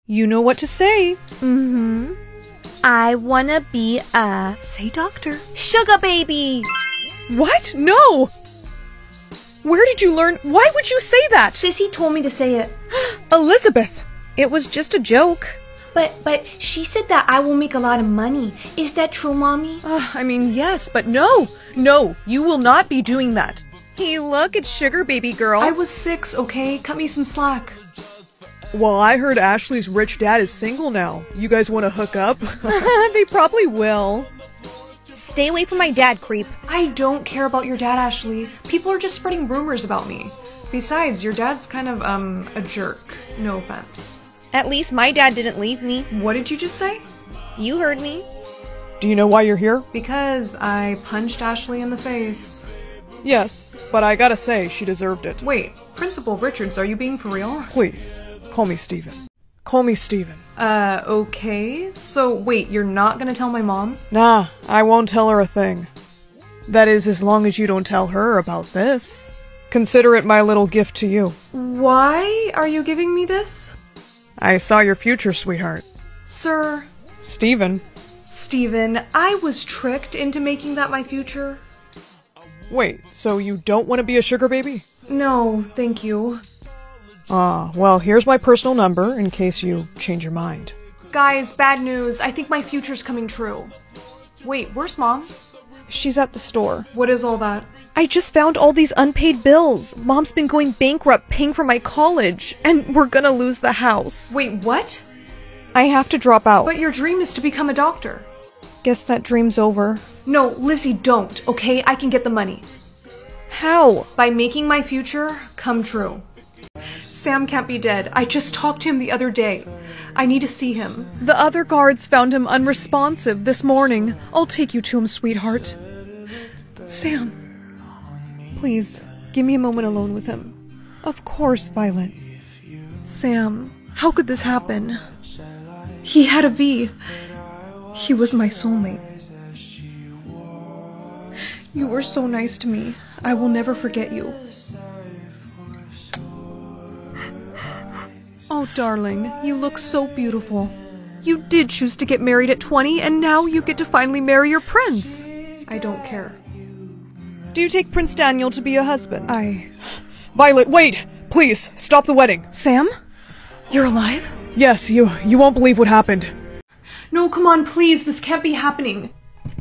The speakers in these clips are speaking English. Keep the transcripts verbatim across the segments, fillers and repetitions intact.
You know what to say. Mm-hmm. I wanna be a... Say doctor. Sugar baby! What? No! Where did you learn? Why would you say that? Sissy told me to say it. Elizabeth! It was just a joke. But, but, she said that I will make a lot of money. Is that true, Mommy? Uh, I mean, yes, but no. No, you will not be doing that. Hey, look, it's Sugar Baby Girl. I was six, okay? Cut me some slack. Well, I heard Ashley's rich dad is single now. You guys want to hook up? They probably will. Stay away from my dad, creep. I don't care about your dad, Ashley. People are just spreading rumors about me. Besides, your dad's kind of, um, a jerk. No offense. At least my dad didn't leave me. What did you just say? You heard me. Do you know why you're here? Because I punched Ashley in the face. Yes, but I gotta say, she deserved it. Wait, Principal Richards, are you being for real? Please, call me Steven. Call me Steven. Uh, okay. So, wait, you're not gonna tell my mom? Nah, I won't tell her a thing. That is, as long as you don't tell her about this. Consider it my little gift to you. Why are you giving me this? I saw your future, sweetheart. Sir... Steven. Steven, I was tricked into making that my future. Wait, so you don't want to be a sugar baby? No, thank you. Ah, well, here's my personal number in case you change your mind. Guys, bad news. I think my future's coming true. Wait, where's Mom? She's at the store. What is all that? I just found all these unpaid bills. Mom's been going bankrupt paying for my college, and we're gonna lose the house. Wait, what? I have to drop out. But your dream is to become a doctor. Guess that dream's over. No, Lizzie, don't, okay? I can get the money. How? By making my future come true. Sam can't be dead. I just talked to him the other day. I need to see him. The other guards found him unresponsive this morning. I'll take you to him, sweetheart. Sam, please, give me a moment alone with him. Of course, Violet. Sam, how could this happen? He had a V. He was my soulmate. You were so nice to me. I will never forget you. Oh, darling, you look so beautiful. You did choose to get married at twenty, and now you get to finally marry your prince. I don't care. Do you take Prince Daniel to be a husband? I... Violet, wait! Please, stop the wedding! Sam? You're alive? Yes, you, you won't believe what happened. No, come on, please, this can't be happening.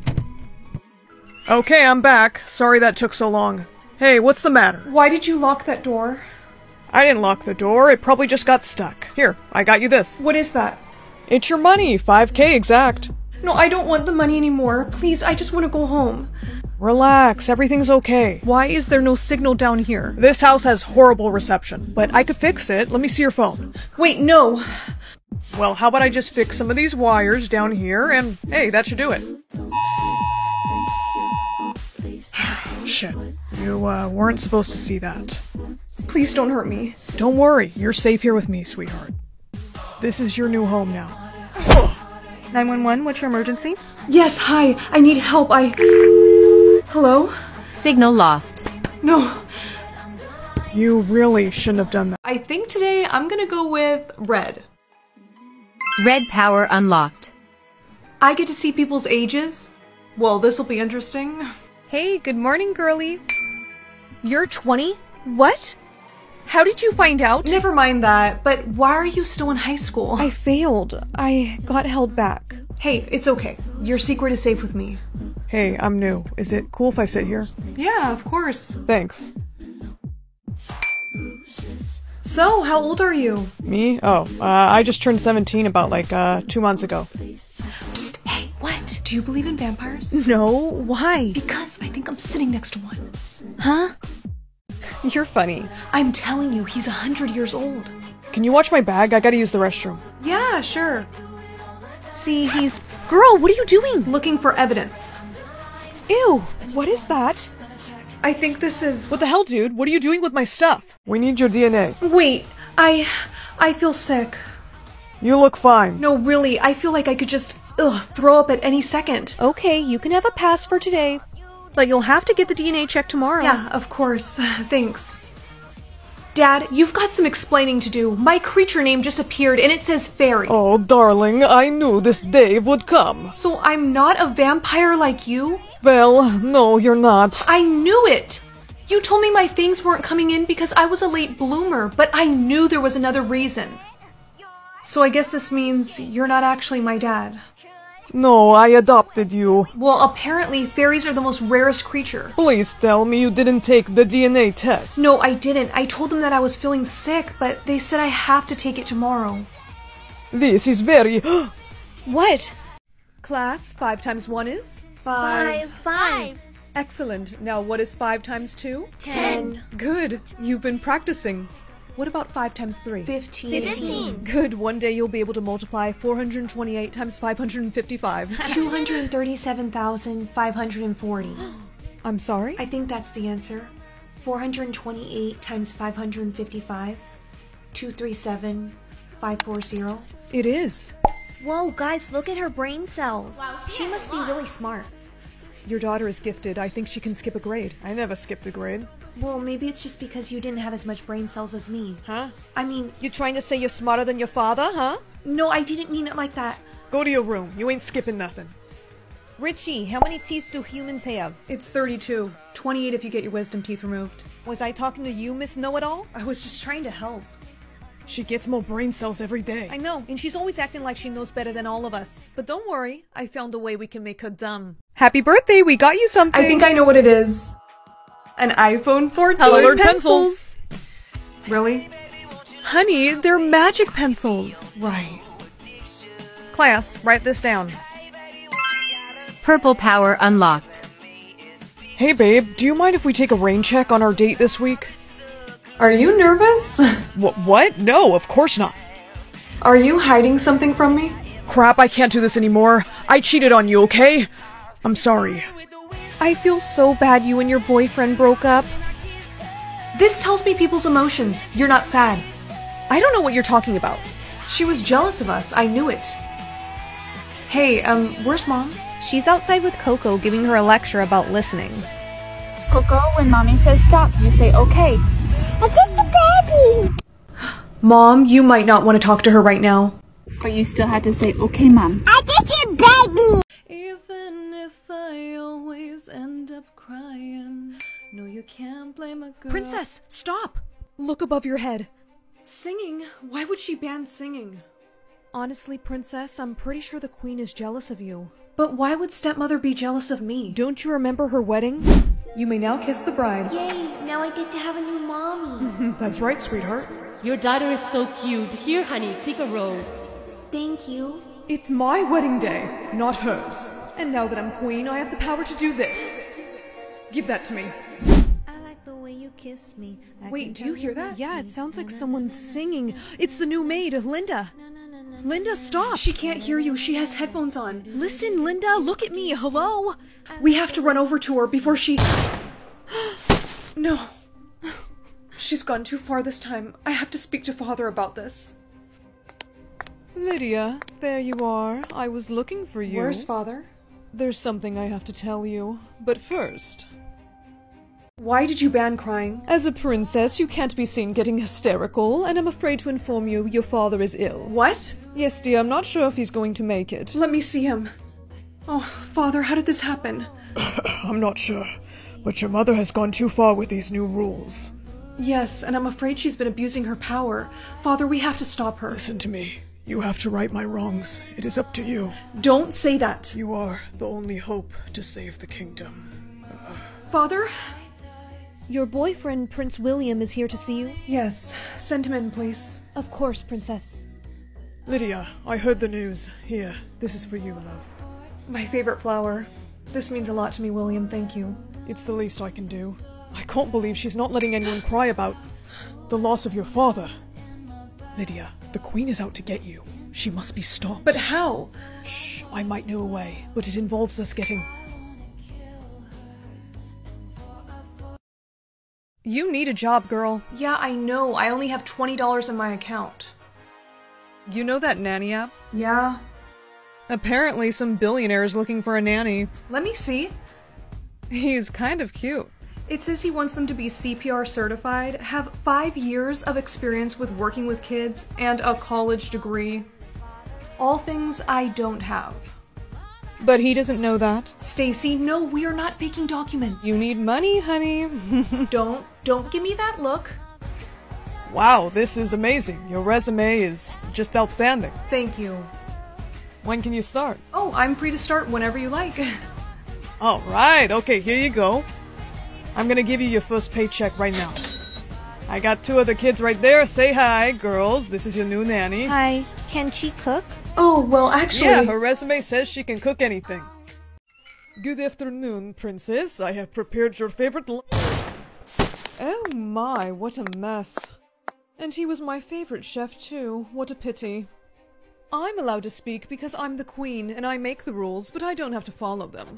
Okay, I'm back. Sorry that took so long. Hey, what's the matter? Why did you lock that door? I didn't lock the door, it probably just got stuck. Here, I got you this. What is that? It's your money, five K exact. No, I don't want the money anymore. Please, I just want to go home. Relax, everything's okay. Why is there no signal down here? This house has horrible reception, but I could fix it. Let me see your phone. Wait, no. Well, how about I just fix some of these wires down here, and hey, that should do it. Shit. You, uh, weren't supposed to see that. Please don't hurt me. Don't worry, you're safe here with me, sweetheart. This is your new home now. nine one one, what's your emergency? Yes, hi. I need help. I... Hello? Signal lost. No. You really shouldn't have done that. I think today I'm gonna go with red. Red power unlocked. I get to see people's ages. Well, this'll be interesting. Hey, good morning, girlie. You're twenty? What? How did you find out? Never mind that, but why are you still in high school? I failed. I got held back. Hey, it's okay. Your secret is safe with me. Hey, I'm new. Is it cool if I sit here? Yeah, of course. Thanks. So, how old are you? Me? Oh, uh, I just turned seventeen about, like, uh, two months ago. Psst, hey, what? Do you believe in vampires? No, why? Because I think I'm sitting next to one. Huh? You're funny. I'm telling you, he's a hundred years old. Can you watch my bag? I gotta use the restroom. Yeah, sure. See, he's... Girl, what are you doing? Looking for evidence. Ew, what is that? I think this is... What the hell, dude? What are you doing with my stuff? We need your D N A. Wait, I... I feel sick. You look fine. No, really, I feel like I could just, ugh, throw up at any second. Okay, you can have a pass for today. But you'll have to get the D N A check tomorrow. Yeah, of course. Thanks. Dad, you've got some explaining to do. My creature name just appeared and it says fairy. Oh, darling, I knew this day would come. So I'm not a vampire like you? Well, no, you're not. I knew it! You told me my fangs weren't coming in because I was a late bloomer, but I knew there was another reason. So I guess this means you're not actually my dad. No, I adopted you. Well, apparently fairies are the most rarest creature. Please tell me you didn't take the D N A test. No, I didn't. I told them that I was feeling sick, but they said I have to take it tomorrow. This is very... What? Class, five times one is? Five. Five. Excellent. Now what is five times two? Ten. Good. You've been practicing. What about five times three? Fifteen. Fifteen. Good. One day you'll be able to multiply four hundred twenty-eight times five hundred fifty-five. two hundred thirty-seven thousand five hundred forty. I'm sorry? I think that's the answer. four hundred twenty-eight times five hundred fifty-five. two hundred thirty-seven thousand five hundred forty. It is. Whoa, guys, look at her brain cells. She must be really smart. Your daughter is gifted. I think she can skip a grade. I never skipped a grade. Well, maybe it's just because you didn't have as much brain cells as me. Huh? I mean, You trying to say you're smarter than your father, huh? no, I didn't mean it like that. Go to your room. You ain't skipping nothing. Richie, how many teeth do humans have? It's thirty-two. twenty-eight if you get your wisdom teeth removed. Was I talking to you, Miss Know-It-All? I was just trying to help. She gets more brain cells every day. I know, and she's always acting like she knows better than all of us. But don't worry, I found a way we can make her dumb. Happy birthday, we got you something! I think I know what it is. An iPhone fourteen Colored pencils. Really? Honey, they're magic pencils. Right. Class, write this down. Purple power unlocked. Hey babe, do you mind if we take a rain check on our date this week? Are you nervous? Wh- what? No, of course not. Are you hiding something from me? Crap, I can't do this anymore. I cheated on you, okay? I'm sorry. I feel so bad you and your boyfriend broke up. This tells me people's emotions. You're not sad. I don't know what you're talking about. She was jealous of us. I knew it. Hey, um, where's Mom? She's outside with Coco giving her a lecture about listening. Coco, when mommy says stop, you say okay. It's just a baby. Mom, you might not want to talk to her right now. But you still had to say okay, mom. I just a baby. Even if I always end up crying, no, you can't blame a girl. Princess, stop! Look above your head. Singing? Why would she ban singing? Honestly, Princess, I'm pretty sure the Queen is jealous of you. But why would stepmother be jealous of me? Don't you remember her wedding? You may now kiss the bride. Yay, now I get to have a new mommy. That's right, sweetheart. Your daughter is so cute. Here, honey, take a rose. Thank you. It's my wedding day, not hers. And now that I'm queen, I have the power to do this. Give that to me. I like the way you kiss me. I Wait, can do you tell hear that? miss Yeah, me. it sounds like Na, na, someone's na, na, singing. It's the new maid, Linda. na, na, na, na, Linda, stop! She can't hear you. She has headphones on. Listen, Linda, look at me. Hello? We have to run over to her before she... No. She's gone too far this time. I have to speak to Father about this. Lydia, there you are. I was looking for you. Where's Father? There's something I have to tell you. But first... Why did you ban crying? As a princess, you can't be seen getting hysterical, and I'm afraid to inform you your father is ill. What? Yes, dear, I'm not sure if he's going to make it. Let me see him. Oh, Father, how did this happen? I'm not sure, but your mother has gone too far with these new rules. Yes, and I'm afraid she's been abusing her power. Father, we have to stop her. Listen to me. You have to right my wrongs. It is up to you. Don't say that. You are the only hope to save the kingdom. Father? Your boyfriend, Prince William, is here to see you. Yes. Send him in, please. Of course, Princess. Lydia, I heard the news. Here, this is for you, love. My favorite flower. This means a lot to me, William. Thank you. It's the least I can do. I can't believe she's not letting anyone cry about the loss of your father. Lydia, the Queen is out to get you. She must be stopped. But how? Shh, I might know a way, but it involves us getting... You need a job, girl. Yeah, I know. I only have twenty dollars in my account. You know that nanny app? Yeah. Apparently some billionaire is looking for a nanny. Let me see. He's kind of cute. It says he wants them to be C P R certified, have five years of experience with working with kids, and a college degree. All things I don't have. But he doesn't know that. Stacy, no, we are not faking documents. You need money, honey. Don't, don't give me that look. Wow, this is amazing. Your resume is just outstanding. Thank you. When can you start? Oh, I'm free to start whenever you like. All right, okay, here you go. I'm gonna give you your first paycheck right now. I got two other kids right there. Say hi, girls. This is your new nanny. Hi. Can she cook? Oh, well, actually... Yeah, her resume says she can cook anything. Good afternoon, princess. I have prepared your favorite l- Oh my, what a mess. And he was my favorite chef too. What a pity. I'm allowed to speak because I'm the queen and I make the rules, but I don't have to follow them.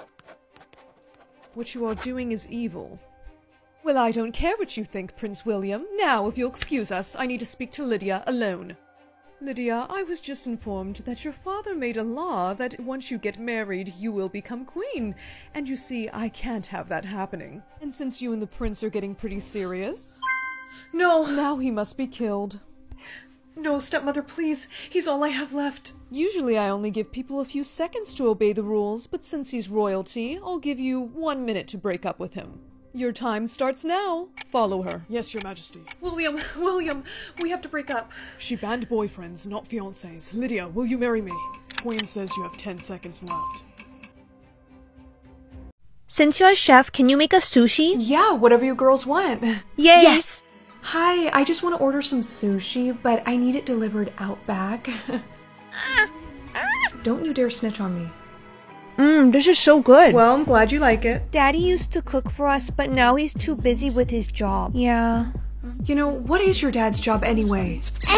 What you are doing is evil. Well, I don't care what you think, Prince William. Now, if you'll excuse us, I need to speak to Lydia alone. Lydia, I was just informed that your father made a law that once you get married, you will become queen. And you see, I can't have that happening. And since you and the prince are getting pretty serious... No. Now he must be killed. No, stepmother, please. He's all I have left. Usually I only give people a few seconds to obey the rules, but since he's royalty, I'll give you one minute to break up with him. Your time starts now. Follow her. Yes, your majesty. William, William, we have to break up. She banned boyfriends, not fiancés. Lydia, will you marry me? Queen says you have ten seconds left. Since you're a chef, can you make us sushi? Yeah, whatever you girls want. Yay! Yes! Hi, I just want to order some sushi, but I need it delivered out back. Don't you dare snitch on me. Mmm, this is so good. Well, I'm glad you like it. Daddy used to cook for us, but now he's too busy with his job. Yeah. You know, what is your dad's job anyway?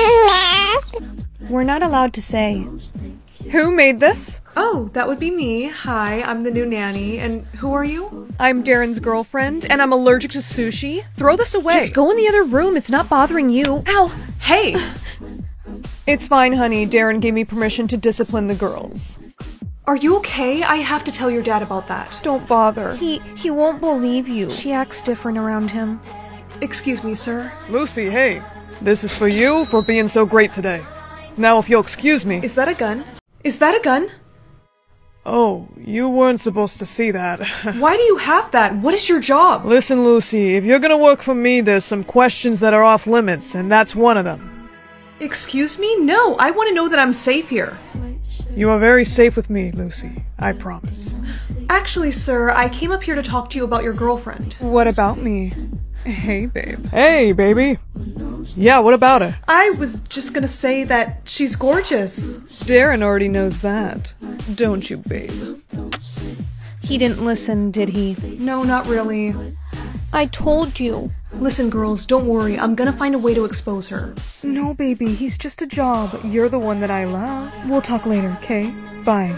We're not allowed to say. Who made this? Oh, that would be me. Hi, I'm the new nanny. And who are you? I'm Darren's girlfriend, and I'm allergic to sushi. Throw this away. Just go in the other room. It's not bothering you. Ow! Hey! It's fine, honey. Darren gave me permission to discipline the girls. Are you okay? I have to tell your dad about that. Don't bother. He he won't believe you. She acts different around him. Excuse me, sir. Lucy, hey. This is for you for being so great today. Now, if you'll excuse me... Is that a gun? Is that a gun? Oh, you weren't supposed to see that. Why do you have that? What is your job? Listen, Lucy, if you're gonna work for me, there's some questions that are off limits, and that's one of them. Excuse me? No, I want to know that I'm safe here. You are very safe with me, Lucy. I promise. Actually, sir, I came up here to talk to you about your girlfriend. What about me? Hey, babe. Hey, baby. Yeah, what about her? I was just gonna say that she's gorgeous. Darren already knows that. Don't you, babe? He didn't listen, did he? No, not really. I told you. Listen, girls, don't worry. I'm gonna find a way to expose her. No, baby, he's just a job. You're the one that I love. We'll talk later, okay? Bye.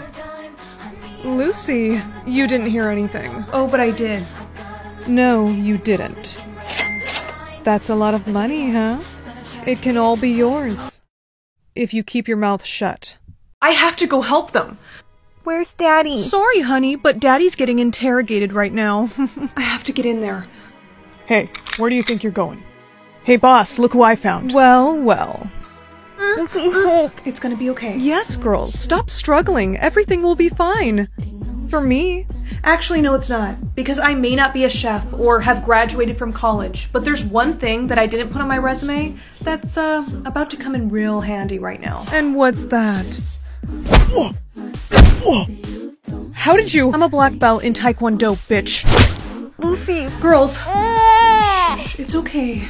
Lucy, you didn't hear anything. Oh, but I did. No, you didn't. That's a lot of money, huh? It can all be yours. If you keep your mouth shut. I have to go help them. Where's Daddy? Sorry, honey, but Daddy's getting interrogated right now. I have to get in there. Hey, where do you think you're going? Hey, boss, look who I found. Well, well. It's gonna be okay. Yes, girls, stop struggling. Everything will be fine. For me. Actually, no, it's not. Because I may not be a chef or have graduated from college, but there's one thing that I didn't put on my resume that's, uh, about to come in real handy right now. And what's that? How did you? I'm a black belt in Taekwondo, bitch. Lucy. Girls. Shh, it's okay.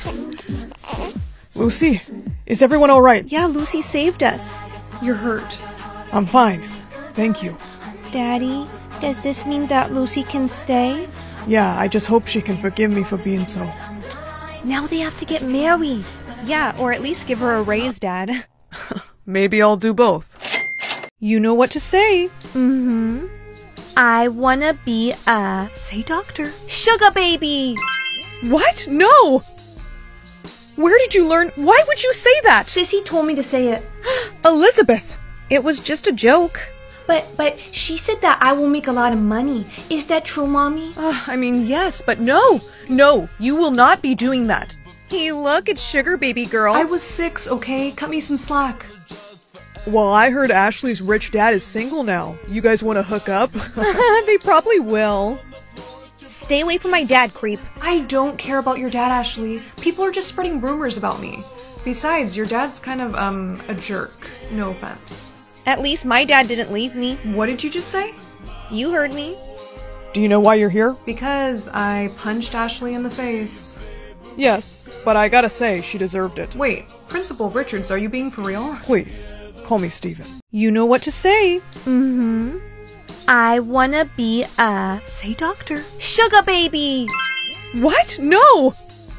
Lucy, is everyone alright? Yeah, Lucy saved us. You're hurt. I'm fine. Thank you. Daddy, does this mean that Lucy can stay? Yeah, I just hope she can forgive me for being so... Now they have to get married. Yeah, or at least give her a raise, Dad. Maybe I'll do both. You know what to say. Mm-hmm. I wanna be a... Say doctor. Sugar baby! What? No! Where did you learn? Why would you say that? Sissy told me to say it. Elizabeth! It was just a joke. But, but she said that I will make a lot of money. Is that true, Mommy? Uh, I mean, yes, but no! No, you will not be doing that. Hey, look, it's Sugar Baby Girl. I was six, okay? Cut me some slack. Well, I heard Ashley's rich dad is single now. You guys want to hook up? They probably will. Stay away from my dad, creep. I don't care about your dad, Ashley. People are just spreading rumors about me. Besides, your dad's kind of, um, a jerk. No offense. At least my dad didn't leave me. What did you just say? You heard me. Do you know why you're here? Because I punched Ashley in the face. Yes, but I gotta say, she deserved it. Wait, Principal Richards, are you being for real? Please, call me Steven. You know what to say. Mm-hmm. I wanna be a... Say doctor. Sugar Baby! What? No!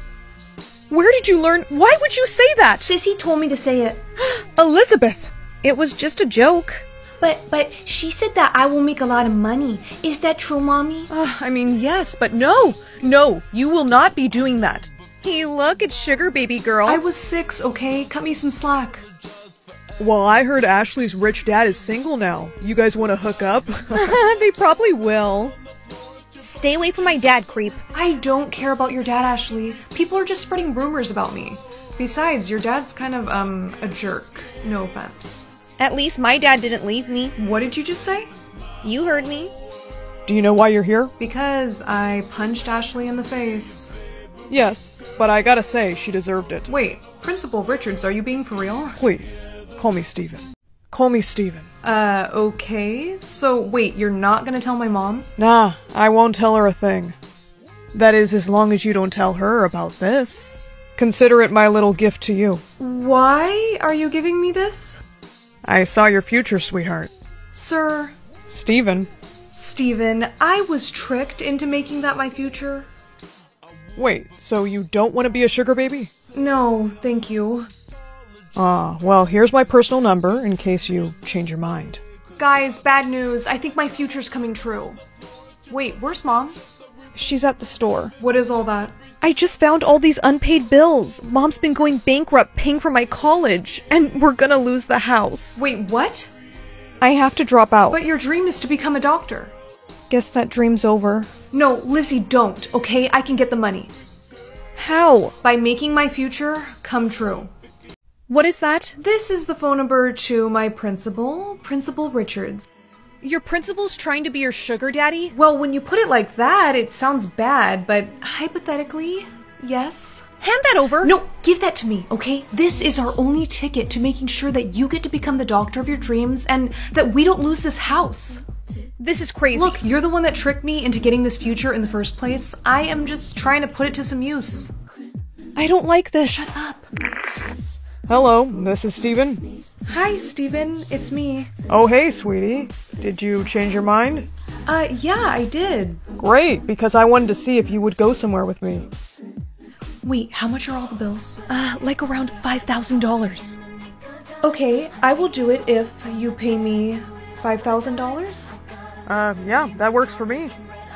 Where did you learn? Why would you say that? Sissy told me to say it. Elizabeth! It was just a joke. But, but she said that I will make a lot of money. Is that true, Mommy? Uh, I mean, yes, but no! No, you will not be doing that. Hey, look, it's Sugar Baby Girl. I was six, okay? Cut me some slack. Well, I heard Ashley's rich dad is single now. You guys want to hook up? They probably will. Stay away from my dad, creep. I don't care about your dad, Ashley. People are just spreading rumors about me. Besides, your dad's kind of, um, a jerk. No offense. At least my dad didn't leave me. What did you just say? You heard me. Do you know why you're here? Because I punched Ashley in the face. Yes, but I gotta say, she deserved it. Wait, Principal Richards, are you being for real? Please, call me Steven. Call me Steven. Uh, okay. So, wait, you're not gonna tell my mom? Nah, I won't tell her a thing. That is, as long as you don't tell her about this. Consider it my little gift to you. Why are you giving me this? I saw your future, sweetheart. Sir. Steven. Steven, I was tricked into making that my future. Wait, so you don't want to be a sugar baby? No, thank you. Ah, well, here's my personal number in case you change your mind. Guys, bad news. I think my future's coming true. Wait, where's Mom? She's at the store. What is all that? I just found all these unpaid bills. Mom's been going bankrupt paying for my college, and we're gonna lose the house. Wait, what? I have to drop out. But your dream is to become a doctor. Guess that dream's over. No, Lizzie, don't, okay? I can get the money. How? By making my future come true. What is that? This is the phone number to my principal, Principal Richards. Your principal's trying to be your sugar daddy? Well, when you put it like that, it sounds bad, but hypothetically, yes. Hand that over. No, give that to me, okay? This is our only ticket to making sure that you get to become the doctor of your dreams and that we don't lose this house. This is crazy. Look, you're the one that tricked me into getting this future in the first place. I am just trying to put it to some use. I don't like this. Shut up. Hello, this is Steven. Hi, Steven. It's me. Oh, hey, sweetie. Did you change your mind? Uh, yeah, I did. Great, because I wanted to see if you would go somewhere with me. Wait, how much are all the bills? Uh, like around five thousand dollars. Okay, I will do it if you pay me five thousand dollars. Uh, yeah, that works for me.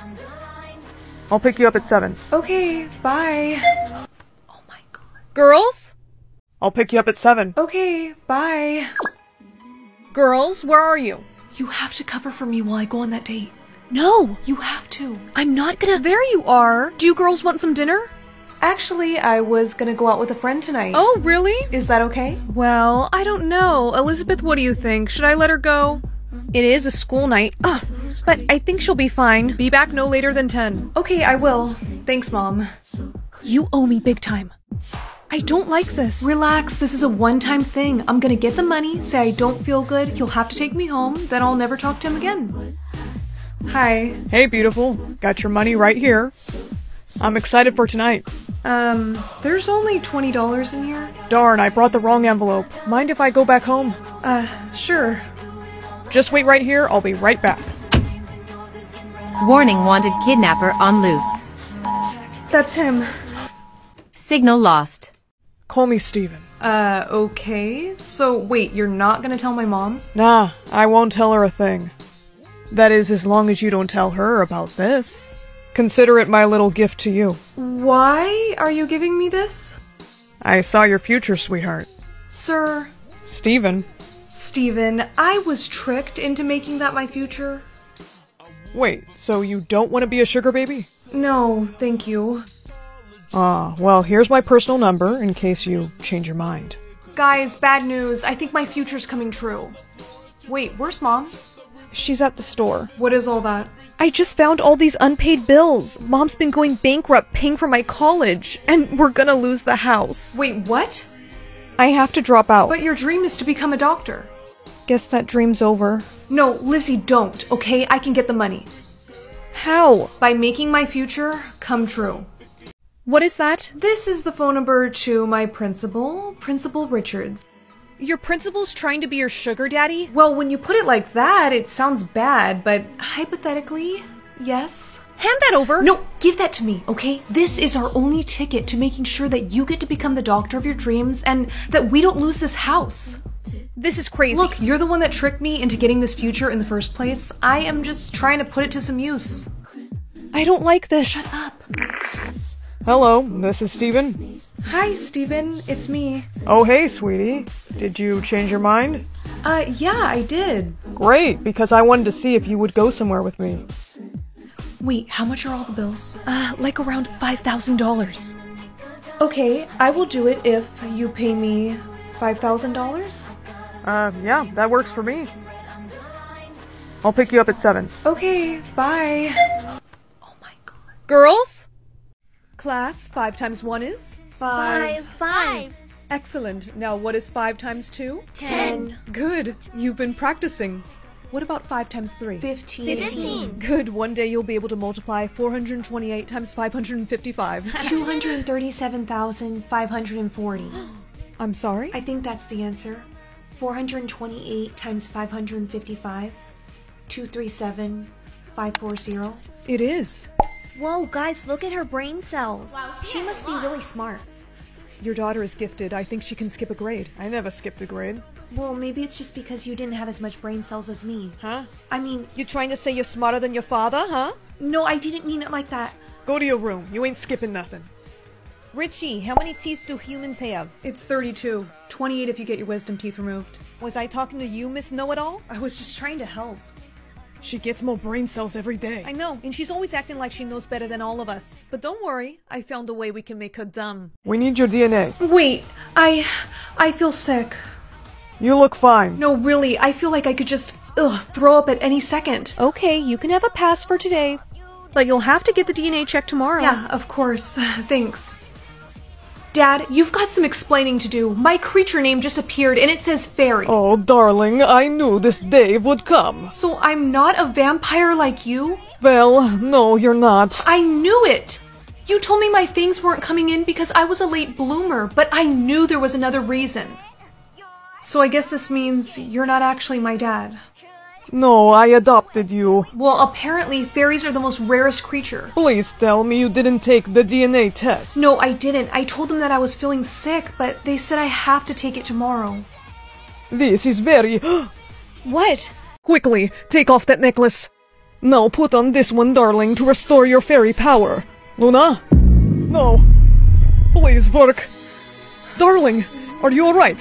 I'll pick you up at seven. Okay, bye. Oh my god. Girls? I'll pick you up at seven. Okay, bye. Girls, where are you? You have to cover for me while I go on that date. No, You have to. I'm not gonna. There you are. Do you girls want some dinner? Actually, I was gonna go out with a friend tonight. Oh, really? Is that okay? Well, I don't know. Elizabeth, what do you think? Should I let her go? It is a school night. Ugh, but I think she'll be fine. Be back no later than ten. Okay, I will. Thanks, Mom. You owe me big time. I don't like this. Relax, this is a one-time thing. I'm gonna get the money, say I don't feel good, he'll have to take me home, then I'll never talk to him again. Hi. Hey, beautiful. Got your money right here. I'm excited for tonight. Um, there's only twenty dollars in here. Darn, I brought the wrong envelope. Mind if I go back home? Uh, sure. Just wait right here, I'll be right back. Warning, wanted kidnapper on loose. That's him. Signal lost. Call me Steven. Uh, okay. So, wait, you're not gonna tell my mom? Nah, I won't tell her a thing. That is, as long as you don't tell her about this. Consider it my little gift to you. Why are you giving me this? I saw your future, sweetheart. Sir. Steven. Steven, I was tricked into making that my future. Wait, so you don't want to be a sugar baby? No, thank you. Ah, well, here's my personal number in case you change your mind. Guys, bad news. I think my future's coming true. Wait, where's Mom? She's at the store. What is all that? I just found all these unpaid bills. Mom's been going bankrupt paying for my college, and we're gonna lose the house. Wait, what? I have to drop out. But your dream is to become a doctor. Guess that dream's over. No, Lizzie, don't, okay? I can get the money. How? By making my future come true. What is that? This is the phone number to my principal, Principal Richards. Your principal's trying to be your sugar daddy? Well, when you put it like that, it sounds bad, but hypothetically, yes. Hand that over. No, give that to me, okay? This is our only ticket to making sure that you get to become the doctor of your dreams and that we don't lose this house. This is crazy. Look, you're the one that tricked me into getting this future in the first place. I am just trying to put it to some use. I don't like this. Shut up. Hello, this is Steven. Hi, Steven. It's me. Oh, hey, sweetie. Did you change your mind? Uh, yeah, I did. Great, because I wanted to see if you would go somewhere with me. Wait, how much are all the bills? Uh, like around five thousand dollars. Okay, I will do it if you pay me five thousand dollars. Uh, yeah, that works for me. I'll pick you up at seven. Okay, bye. Oh my god. Girls? Class, five times one is? Five. Five. Excellent. Now what is five times two? Ten. Good. You've been practicing. What about five times three? Fifteen. Fifteen. Good. One day you'll be able to multiply four hundred twenty-eight times five hundred fifty-five. two hundred thirty-seven thousand five hundred forty. I'm sorry? I think that's the answer. four hundred twenty-eight times five hundred fifty-five. two hundred thirty-seven thousand five hundred forty. It is. Whoa, guys, look at her brain cells. She must be really smart. Your daughter is gifted. I think she can skip a grade. I never skipped a grade. Well, maybe it's just because you didn't have as much brain cells as me. Huh? I mean, You trying to say you're smarter than your father, huh? no, I didn't mean it like that. Go to your room. You ain't skipping nothing. Richie, how many teeth do humans have? It's thirty-two. twenty-eight if you get your wisdom teeth removed. Was I talking to you, Miss Know-It-All? I was just trying to help. She gets more brain cells every day. I know, and she's always acting like she knows better than all of us. But don't worry, I found a way we can make her dumb. We need your D N A. Wait, I... I feel sick. You look fine. No, really, I feel like I could just, ugh, throw up at any second. Okay, you can have a pass for today. But you'll have to get the D N A check tomorrow. Yeah, of course. Thanks. Dad, you've got some explaining to do. My creature name just appeared and it says fairy. Oh, darling, I knew this day would come. So I'm not a vampire like you? Well, no, you're not. I knew it! You told me my fangs weren't coming in because I was a late bloomer, but I knew there was another reason. So I guess this means you're not actually my dad. No, I adopted you. Well, apparently fairies are the most rarest creature. Please tell me you didn't take the D N A test. No, I didn't. I told them that I was feeling sick, but they said I have to take it tomorrow. This is very... What? Quickly, take off that necklace. Now put on this one, darling, to restore your fairy power. Luna? No. Please work. Darling, are you alright?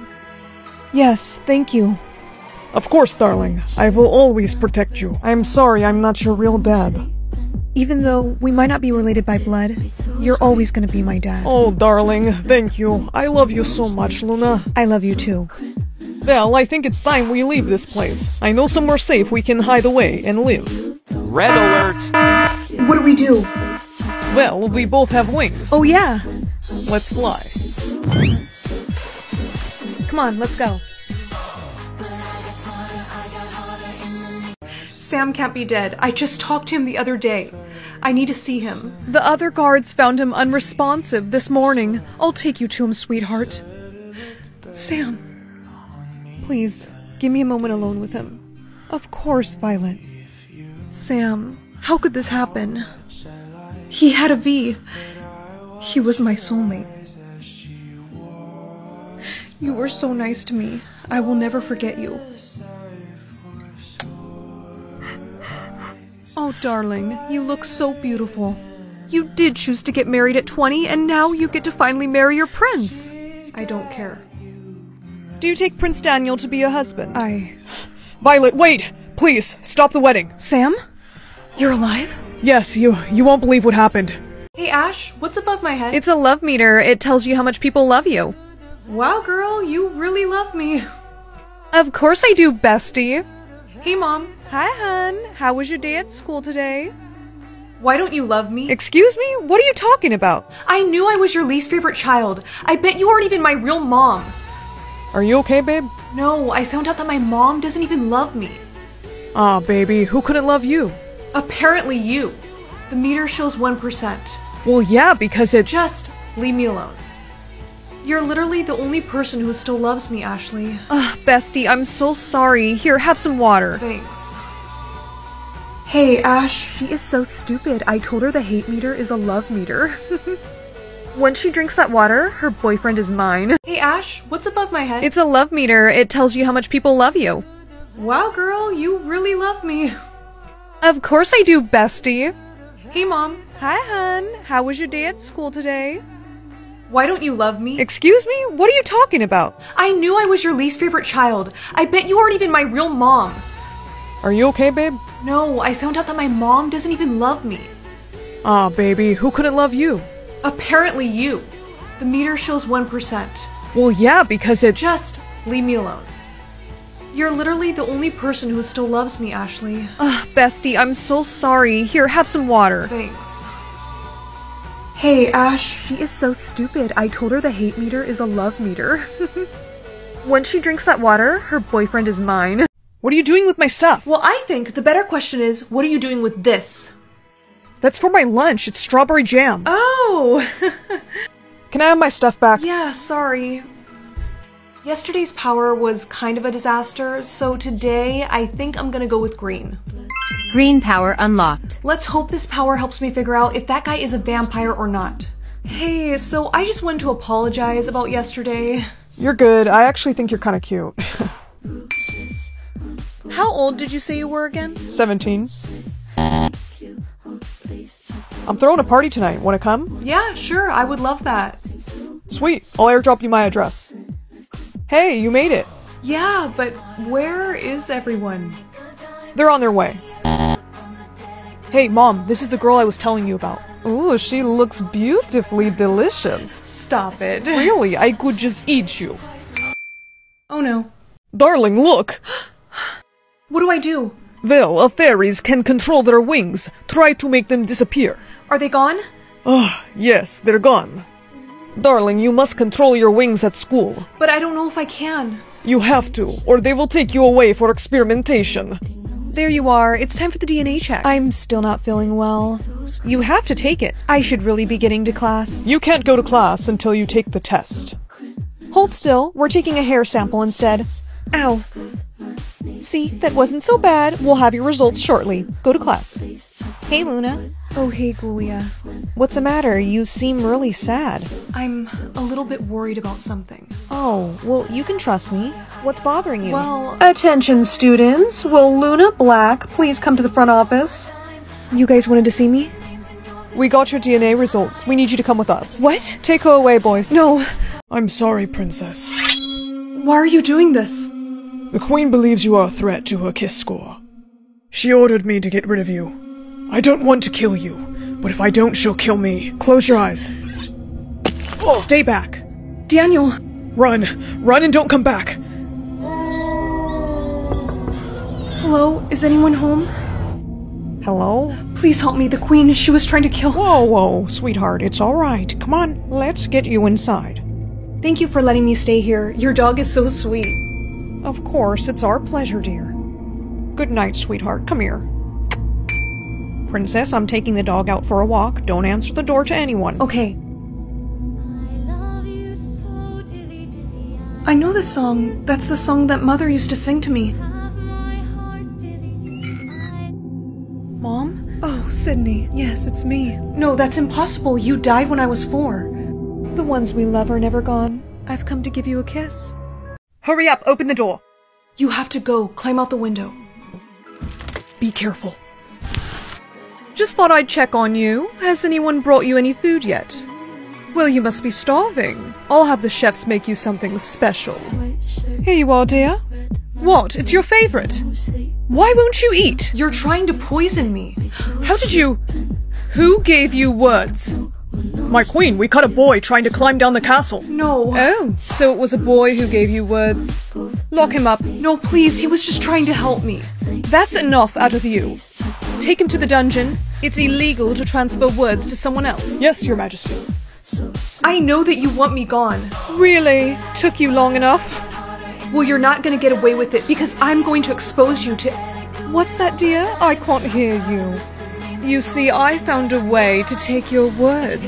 Yes, thank you. Of course, darling. I will always protect you. I'm sorry I'm not your real dad. Even though we might not be related by blood, you're always gonna be my dad. Oh, darling, thank you. I love you so much, Luna. I love you too. Well, I think it's time we leave this place. I know somewhere safe we can hide away and live. Red alert! What do we do? Well, we both have wings. Oh yeah. Let's fly. Come on, let's go. Sam can't be dead. I just talked to him the other day. I need to see him. The other guards found him unresponsive this morning. I'll take you to him, sweetheart. Sam, please, give me a moment alone with him. Of course, Violet. Sam, how could this happen? He had a V. He was my soulmate. You were so nice to me. I will never forget you. Oh, darling, you look so beautiful. You did choose to get married at twenty, and now you get to finally marry your prince. I don't care. Do you take Prince Daniel to be a husband? I... Violet, wait! Please, stop the wedding. Sam? You're alive? Yes, you you won't believe what happened. Hey Ash, what's above my head? It's a love meter. It tells you how much people love you. Wow, girl, you really love me. Of course I do, bestie. Hey, Mom. Hi, hun. How was your day at school today? Why don't you love me? Excuse me? What are you talking about? I knew I was your least favorite child. I bet you aren't even my real mom. Are you okay, babe? No, I found out that my mom doesn't even love me. Aw, baby, who couldn't love you? Apparently you. The meter shows one percent. Well, yeah, because it's... Just leave me alone. You're literally the only person who still loves me, Ashley. Ugh, bestie, I'm so sorry. Here, have some water. Thanks. Hey, Ash. She is so stupid. I told her the hate meter is a love meter. When she drinks that water, her boyfriend is mine. Hey, Ash, what's above my head? It's a love meter. It tells you how much people love you. Wow, girl, you really love me. Of course I do, bestie. Hey, Mom. Hi, hun. How was your day at school today? Why don't you love me? Excuse me? What are you talking about? I knew I was your least favorite child. I bet you aren't even my real mom. Are you okay, babe? No, I found out that my mom doesn't even love me. Aw, baby, who couldn't love you? Apparently you. The meter shows one percent. Well, yeah, because it's... Just leave me alone. You're literally the only person who still loves me, Ashley. Ugh, bestie, I'm so sorry. Here, have some water. Thanks. Hey, Ash. She is so stupid. I told her the hate meter is a love meter. When she drinks that water, her boyfriend is mine. What are you doing with my stuff? Well, I think the better question is, what are you doing with this? That's for my lunch. It's strawberry jam. Oh! Can I have my stuff back? Yeah, sorry. Yesterday's power was kind of a disaster, so today I think I'm gonna go with green. Green power unlocked. Let's hope this power helps me figure out if that guy is a vampire or not. Hey, so I just wanted to apologize about yesterday. You're good. I actually think you're kind of cute. How old did you say you were again? seventeen. I'm throwing a party tonight. Want to come? Yeah, sure. I would love that. Sweet. I'll airdrop you my address. Hey, you made it. Yeah, but where is everyone? They're on their way. Hey, Mom, this is the girl I was telling you about. Ooh, she looks beautifully delicious. Stop it. Really, I could just eat you. Oh no. Darling, look! What do I do? Well, uh, fairies can control their wings. Try to make them disappear. Are they gone? Ah, yes, they're gone. Darling, you must control your wings at school. But I don't know if I can. You have to, or they will take you away for experimentation. There you are. It's time for the D N A check. I'm still not feeling well. You have to take it. I should really be getting to class. You can't go to class until you take the test. Hold still. We're taking a hair sample instead. Ow. See, that wasn't so bad. We'll have your results shortly. Go to class. Hey, Luna. Oh, hey, Gulia. What's the matter? You seem really sad. I'm a little bit worried about something. Oh, well, you can trust me. What's bothering you? Well... Attention, students. Will Luna Black please come to the front office? You guys wanted to see me? We got your D N A results. We need you to come with us. What? Take her away, boys. No. I'm sorry, Princess. Why are you doing this? The Queen believes you are a threat to her KISS score. She ordered me to get rid of you. I don't want to kill you, but if I don't, she'll kill me. Close your eyes. Oh. Stay back. Daniel. Run. Run and don't come back. Hello? Is anyone home? Hello? Please help me. The Queen, she was trying to kill... Whoa, whoa, sweetheart. It's all right. Come on, let's get you inside. Thank you for letting me stay here. Your dog is so sweet. Of course, it's our pleasure, dear. Good night, sweetheart. Come here. Princess, I'm taking the dog out for a walk. Don't answer the door to anyone. Okay. I know this song. That's the song that Mother used to sing to me. Mom? Oh, Sydney. Yes, it's me. No, that's impossible. You died when I was four. The ones we love are never gone. I've come to give you a kiss. Hurry up, open the door. You have to go. Climb out the window. Be careful. Just thought I'd check on you. Has anyone brought you any food yet? Well, you must be starving. I'll have the chefs make you something special. Here you are, dear. What? It's your favorite. Why won't you eat? You're trying to poison me. How did you... Who gave you words? My queen, we caught a boy trying to climb down the castle. No. Oh, so it was a boy who gave you words. Lock him up. No, please, he was just trying to help me. That's enough out of you. Take him to the dungeon. It's illegal to transfer words to someone else. Yes, your majesty. I know that you want me gone. Really? Took you long enough? Well, you're not gonna get away with it because I'm going to expose you to... What's that, dear? I can't hear you. You see, I found a way to take your words.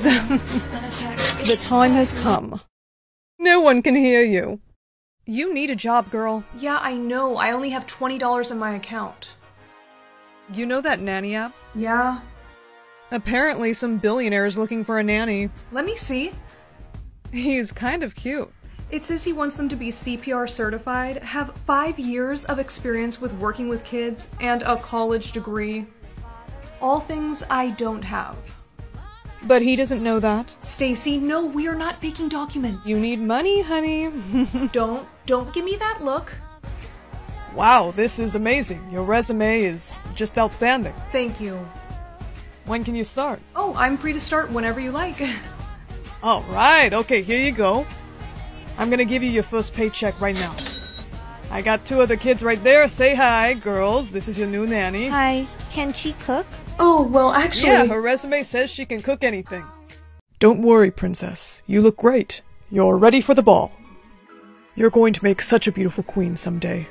The time has come. No one can hear you. You need a job, girl. Yeah, I know. I only have twenty dollars in my account. You know that nanny app? Yeah. Apparently some billionaire is looking for a nanny. Let me see. He's kind of cute. It says he wants them to be C P R certified, have five years of experience with working with kids, and a college degree. All things I don't have. But he doesn't know that. Stacy, no, we are not faking documents. You need money, honey. Don't, don't give me that look. Wow, this is amazing. Your resume is just outstanding. Thank you. When can you start? Oh, I'm free to start whenever you like. Alright, okay, here you go. I'm gonna give you your first paycheck right now. I got two other kids right there. Say hi, girls. This is your new nanny. Hi. Can she cook? Oh, well, actually... Yeah, her resume says she can cook anything. Don't worry, princess. You look great. You're ready for the ball. You're going to make such a beautiful queen someday.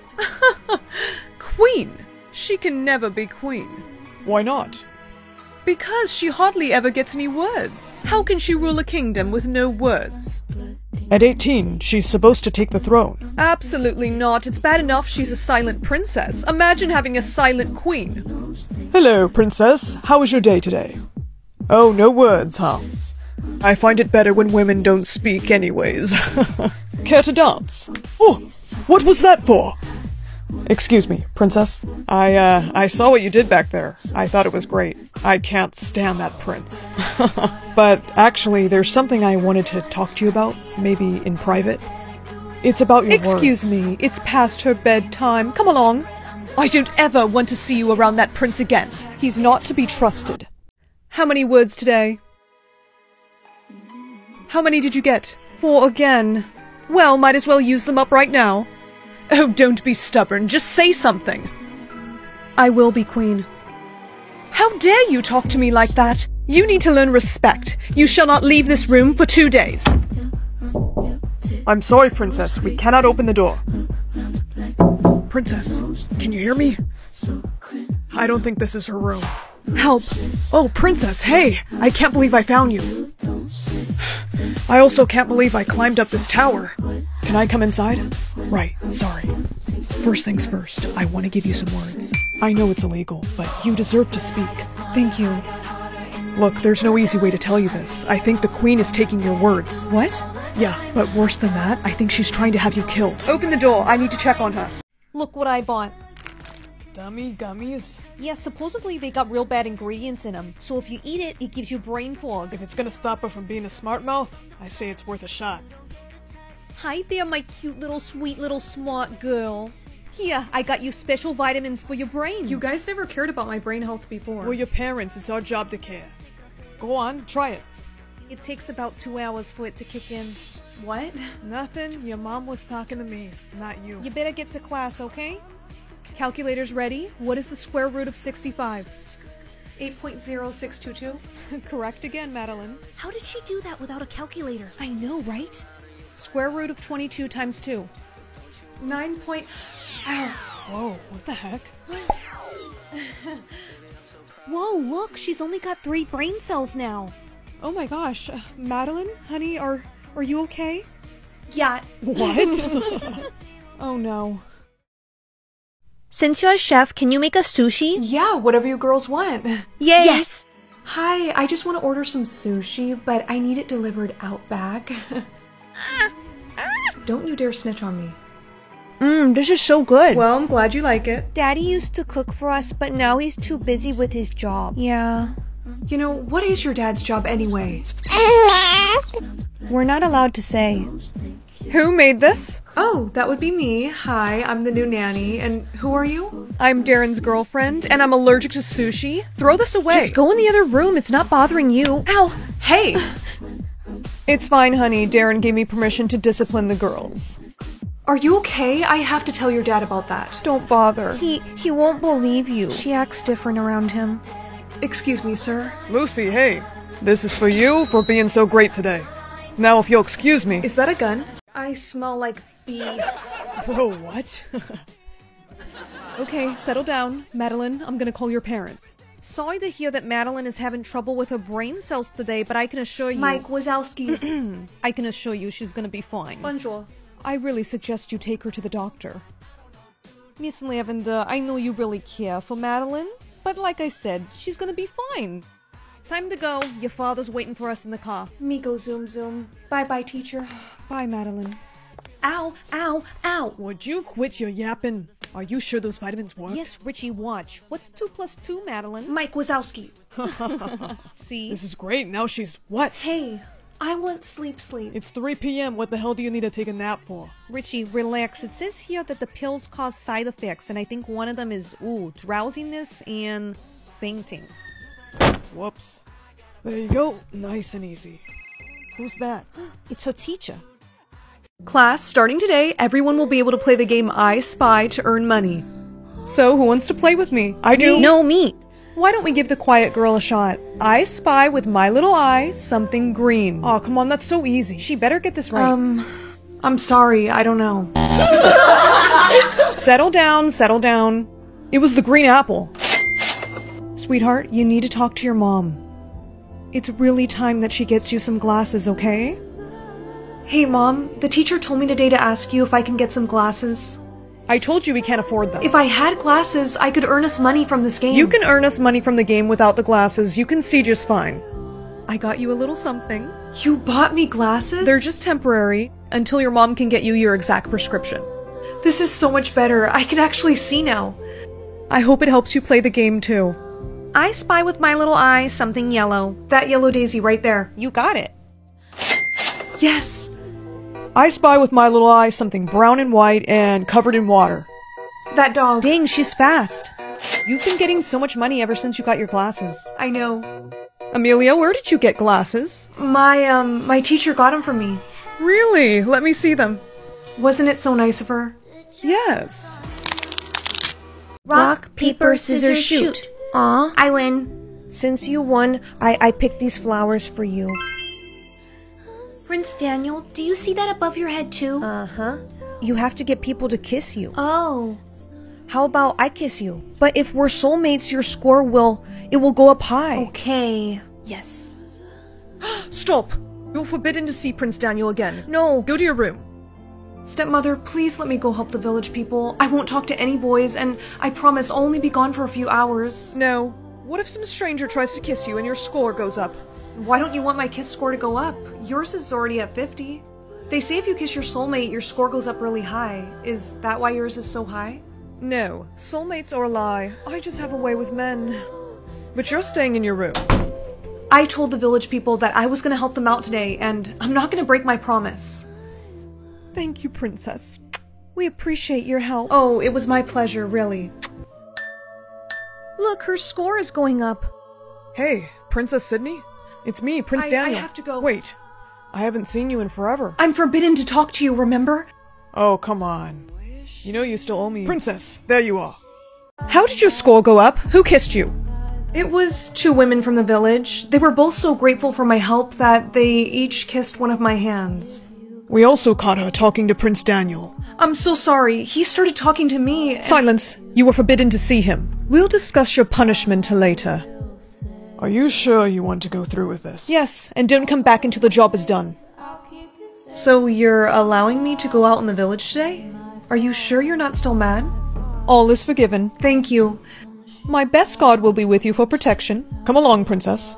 Queen? She can never be queen. Why not? Because she hardly ever gets any words. How can she rule a kingdom with no words? At eighteen, she's supposed to take the throne. Absolutely not. It's bad enough she's a silent princess. Imagine having a silent queen. Hello, princess. How was your day today? Oh, no words, huh? I find it better when women don't speak anyways. Care to dance? Oh, what was that for? Excuse me, princess. I, uh, I saw what you did back there. I thought it was great. I can't stand that prince. But actually, there's something I wanted to talk to you about, maybe in private. It's about your Excuse work. me, it's past her bedtime. Come along. I don't ever want to see you around that prince again. He's not to be trusted. How many words today? How many did you get? Four again. Well, might as well use them up right now. Oh, don't be stubborn. Just say something. I will be queen. How dare you talk to me like that? You need to learn respect. You shall not leave this room for two days. I'm sorry, princess. We cannot open the door. Princess, can you hear me? I don't think this is her room. Help. Oh, princess, hey! I can't believe I found you. I also can't believe I climbed up this tower. Can I come inside? Right, sorry. First things first, I want to give you some words. I know it's illegal, but you deserve to speak. Thank you. Look, there's no easy way to tell you this. I think the queen is taking your words. What? Yeah, but worse than that, I think she's trying to have you killed. Open the door. I need to check on her. Look what I bought. Dummy gummies? Yeah, supposedly they got real bad ingredients in them. So if you eat it, it gives you brain fog. If it's gonna stop her from being a smart mouth, I say it's worth a shot. Hi there, my cute little sweet little smart girl. Here, I got you special vitamins for your brain. You guys never cared about my brain health before. We're your parents. It's our job to care. Go on, try it. It takes about two hours for it to kick in. What? Nothing. Your mom was talking to me, not you. You better get to class, okay? Calculators ready? What is the square root of sixty-five? eight point zero six two two? Correct again, Madeline. How did she do that without a calculator? I know, right? Square root of twenty-two times two. nine point... Ow. Whoa, what the heck? Whoa, look, she's only got three brain cells now. Oh my gosh. Uh, Madeline, honey, are, are you okay? Yeah. What? Oh no. Since you're a chef, can you make us sushi? Yeah, whatever you girls want. Yay! Yes! Hi, I just want to order some sushi, but I need it delivered out back. Don't you dare snitch on me. Mmm, this is so good. Well, I'm glad you like it. Daddy used to cook for us, but now he's too busy with his job. Yeah. You know, what is your dad's job anyway? We're not allowed to say. Who made this? Oh, that would be me. Hi, I'm the new nanny. And who are you? I'm Darren's girlfriend, and I'm allergic to sushi. Throw this away. Just go in the other room. It's not bothering you. Ow! Hey! It's fine, honey. Darren gave me permission to discipline the girls. Are you okay? I have to tell your dad about that. Don't bother. He he won't believe you. She acts different around him. Excuse me, sir. Lucy, hey. This is for you for being so great today. Now if you'll excuse me. Is that a gun? I smell like beef. Bro, what? Okay, settle down. Madeline, I'm gonna call your parents. Sorry to hear that Madeline is having trouble with her brain cells today, but I can assure you... Mike Wazowski. I can assure you she's gonna be fine. Bonjour. I really suggest you take her to the doctor. Miss Lavender, I know you really care for Madeline, but like I said, she's gonna be fine. Time to go. Your father's waiting for us in the car. Miko zoom zoom. Bye-bye, teacher. Bye, Madeline. Ow, ow, ow. Would you quit your yapping? Are you sure those vitamins work? Yes, Richie, watch. What's two plus two, Madeline? Mike Wazowski. See? This is great. Now she's what? Hey, I want sleep sleep. It's three p m What the hell do you need to take a nap for? Richie, relax. It says here that the pills cause side effects, and I think one of them is, ooh, drowsiness and fainting. Whoops. There you go. Nice and easy. Who's that? It's her teacher. Class, starting today, everyone will be able to play the game I Spy to earn money. So, who wants to play with me? I do. No, me. Why don't we give the quiet girl a shot? I spy with my little eye something green. Aw, oh, come on, that's so easy. She better get this right. Um, I'm sorry, I don't know. Settle down, settle down. It was the green apple. Sweetheart, you need to talk to your mom. It's really time that she gets you some glasses, okay? Hey, Mom, the teacher told me today to ask you if I can get some glasses. I told you we can't afford them. If I had glasses, I could earn us money from this game. You can earn us money from the game without the glasses. You can see just fine. I got you a little something. You bought me glasses? They're just temporary, until your mom can get you your exact prescription. This is so much better. I can actually see now. I hope it helps you play the game too. I spy with my little eye something yellow. That yellow daisy right there. You got it. Yes. I spy with my little eye something brown and white and covered in water. That dog. Dang, she's fast. You've been getting so much money ever since you got your glasses. I know. Amelia, where did you get glasses? My, um, my teacher got them for me. Really? Let me see them. Wasn't it so nice of her? Yes. Rock, paper, scissors, shoot. Aw. I win. Since you won, I, I picked these flowers for you. Prince Daniel, do you see that above your head too? Uh-huh. You have to get people to kiss you. Oh. How about I kiss you? But if we're soulmates, your score will... it will go up high. Okay. Yes. Stop! You're forbidden to see Prince Daniel again. No. Go to your room. Stepmother, please let me go help the village people. I won't talk to any boys, and I promise I'll only be gone for a few hours. No. What if some stranger tries to kiss you and your score goes up? Why don't you want my kiss score to go up? Yours is already at fifty. They say if you kiss your soulmate, your score goes up really high. Is that why yours is so high? No. Soulmates are a lie. I just have a way with men. But you're staying in your room. I told the village people that I was going to help them out today, and I'm not going to break my promise. Thank you, Princess. We appreciate your help. Oh, it was my pleasure, really. Look, her score is going up. Hey, Princess Sydney? It's me, Prince I, Daniel. I have to go. Wait, I haven't seen you in forever. I'm forbidden to talk to you, remember? Oh, come on. You know you still owe me. Princess, there you are. How did your score go up? Who kissed you? It was two women from the village. They were both so grateful for my help that they each kissed one of my hands. We also caught her talking to Prince Daniel. I'm so sorry. He started talking to me. Silence. You were forbidden to see him. We'll discuss your punishment later. Are you sure you want to go through with this? Yes, and don't come back until the job is done. So you're allowing me to go out in the village today? Are you sure you're not still mad? All is forgiven. Thank you. My best god will be with you for protection. Come along, Princess.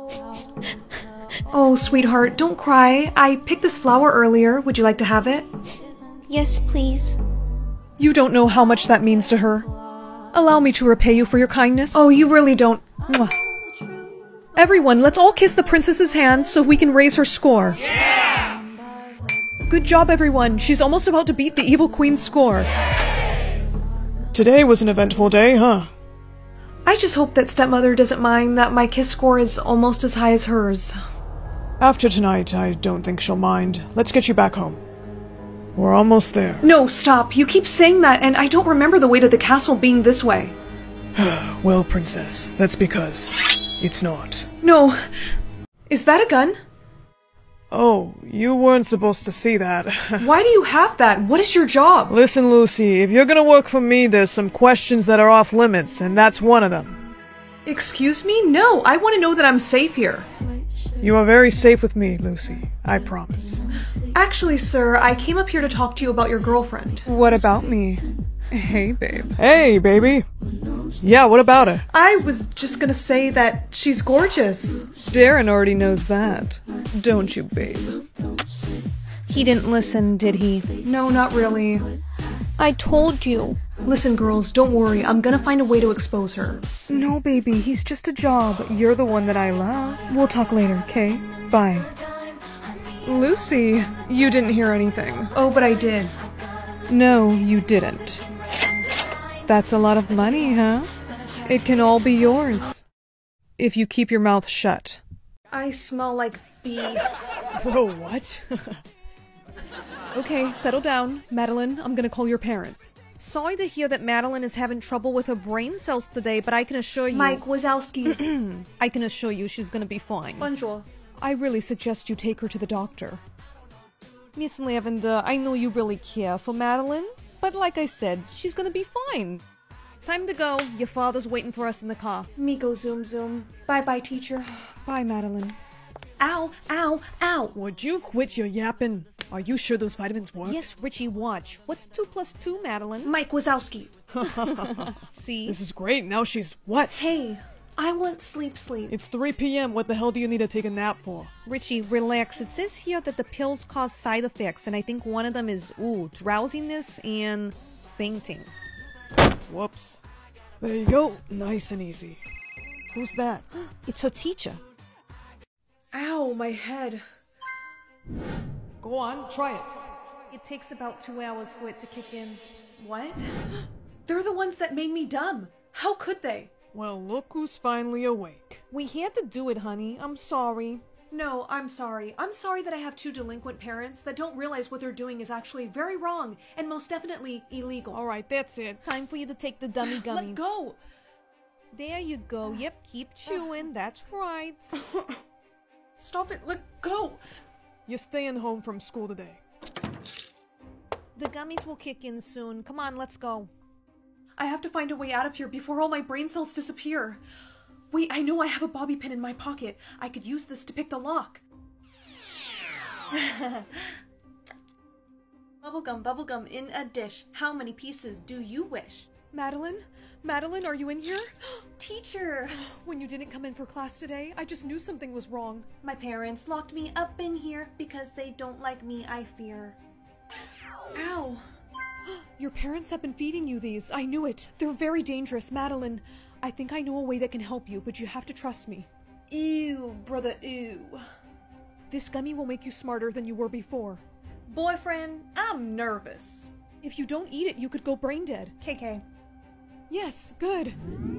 Oh, sweetheart, don't cry. I picked this flower earlier. Would you like to have it? Yes, please. You don't know how much that means to her. Allow me to repay you for your kindness. Oh, you really don't. Mwah. Everyone, let's all kiss the princess's hand so we can raise her score. Yeah! Good job, everyone. She's almost about to beat the evil queen's score. Today was an eventful day, huh? I just hope that stepmother doesn't mind that my kiss score is almost as high as hers. After tonight, I don't think she'll mind. Let's get you back home. We're almost there. No, stop. You keep saying that, and I don't remember the way to the castle being this way. Well, princess, that's because it's not. No. Is that a gun? Oh, you weren't supposed to see that. Why do you have that? What is your job? Listen, Lucy, if you're gonna work for me, there's some questions that are off limits, and that's one of them. Excuse me? No, I want to know that I'm safe here. You are very safe with me, Lucy. I promise. Actually, sir, I came up here to talk to you about your girlfriend. What about me? Hey, babe. Hey, baby. Yeah, what about her? I was just gonna say that she's gorgeous. Darren already knows that. Don't you, babe? He didn't listen, did he? No, not really. I told you. Listen, girls, don't worry. I'm gonna find a way to expose her. No, baby, he's just a job. You're the one that I love. We'll talk later, okay? Bye. Lucy, you didn't hear anything. Oh, but I did. No, you didn't. That's a lot of money, huh? It can all be yours. If you keep your mouth shut. I smell like beef. Bro, what? Okay, settle down. Madeline, I'm gonna call your parents. Sorry to hear that Madeline is having trouble with her brain cells today, but I can assure you... Mike Wazowski. I can assure you she's gonna be fine. Bonjour. I really suggest you take her to the doctor. Miss Lavender, I know you really care for Madeline, but like I said, she's gonna be fine. Time to go. Your father's waiting for us in the car. Miko zoom zoom. Bye-bye, teacher. Bye, Madeline. Ow, ow, ow. Would you quit your yapping? Are you sure those vitamins work? Yes, Richie, watch. What's two plus two, Madeline? Mike Wazowski. See? This is great. Now she's what? Hey, I want sleep sleep. It's three p m What the hell do you need to take a nap for? Richie, relax. It says here that the pills cause side effects, and I think one of them is, ooh, drowsiness and fainting. Whoops. There you go. Nice and easy. Who's that? It's her teacher. Ow, my head. Go on, try it. It takes about two hours for it to kick in. What? They're the ones that made me dumb. How could they? Well, look who's finally awake. We had to do it, honey. I'm sorry. No, I'm sorry. I'm sorry that I have two delinquent parents that don't realize what they're doing is actually very wrong and most definitely illegal. Alright, that's it. Time for you to take the dummy gummies. Let go! There you go. Yep, keep chewing. That's right. Stop it. Let go! You're staying home from school today. The gummies will kick in soon. Come on, let's go. I have to find a way out of here before all my brain cells disappear. Wait, I know I have a bobby pin in my pocket. I could use this to pick the lock. Bubblegum, bubblegum in a dish. How many pieces do you wish? Madeline? Madeline, are you in here? Teacher! When you didn't come in for class today, I just knew something was wrong. My parents locked me up in here because they don't like me, I fear. Ow! Your parents have been feeding you these. I knew it. They're very dangerous. Madeline, I think I know a way that can help you, but you have to trust me. Ew, brother, ew. This gummy will make you smarter than you were before. Boyfriend, I'm nervous. If you don't eat it, you could go brain dead. K K. Yes, good.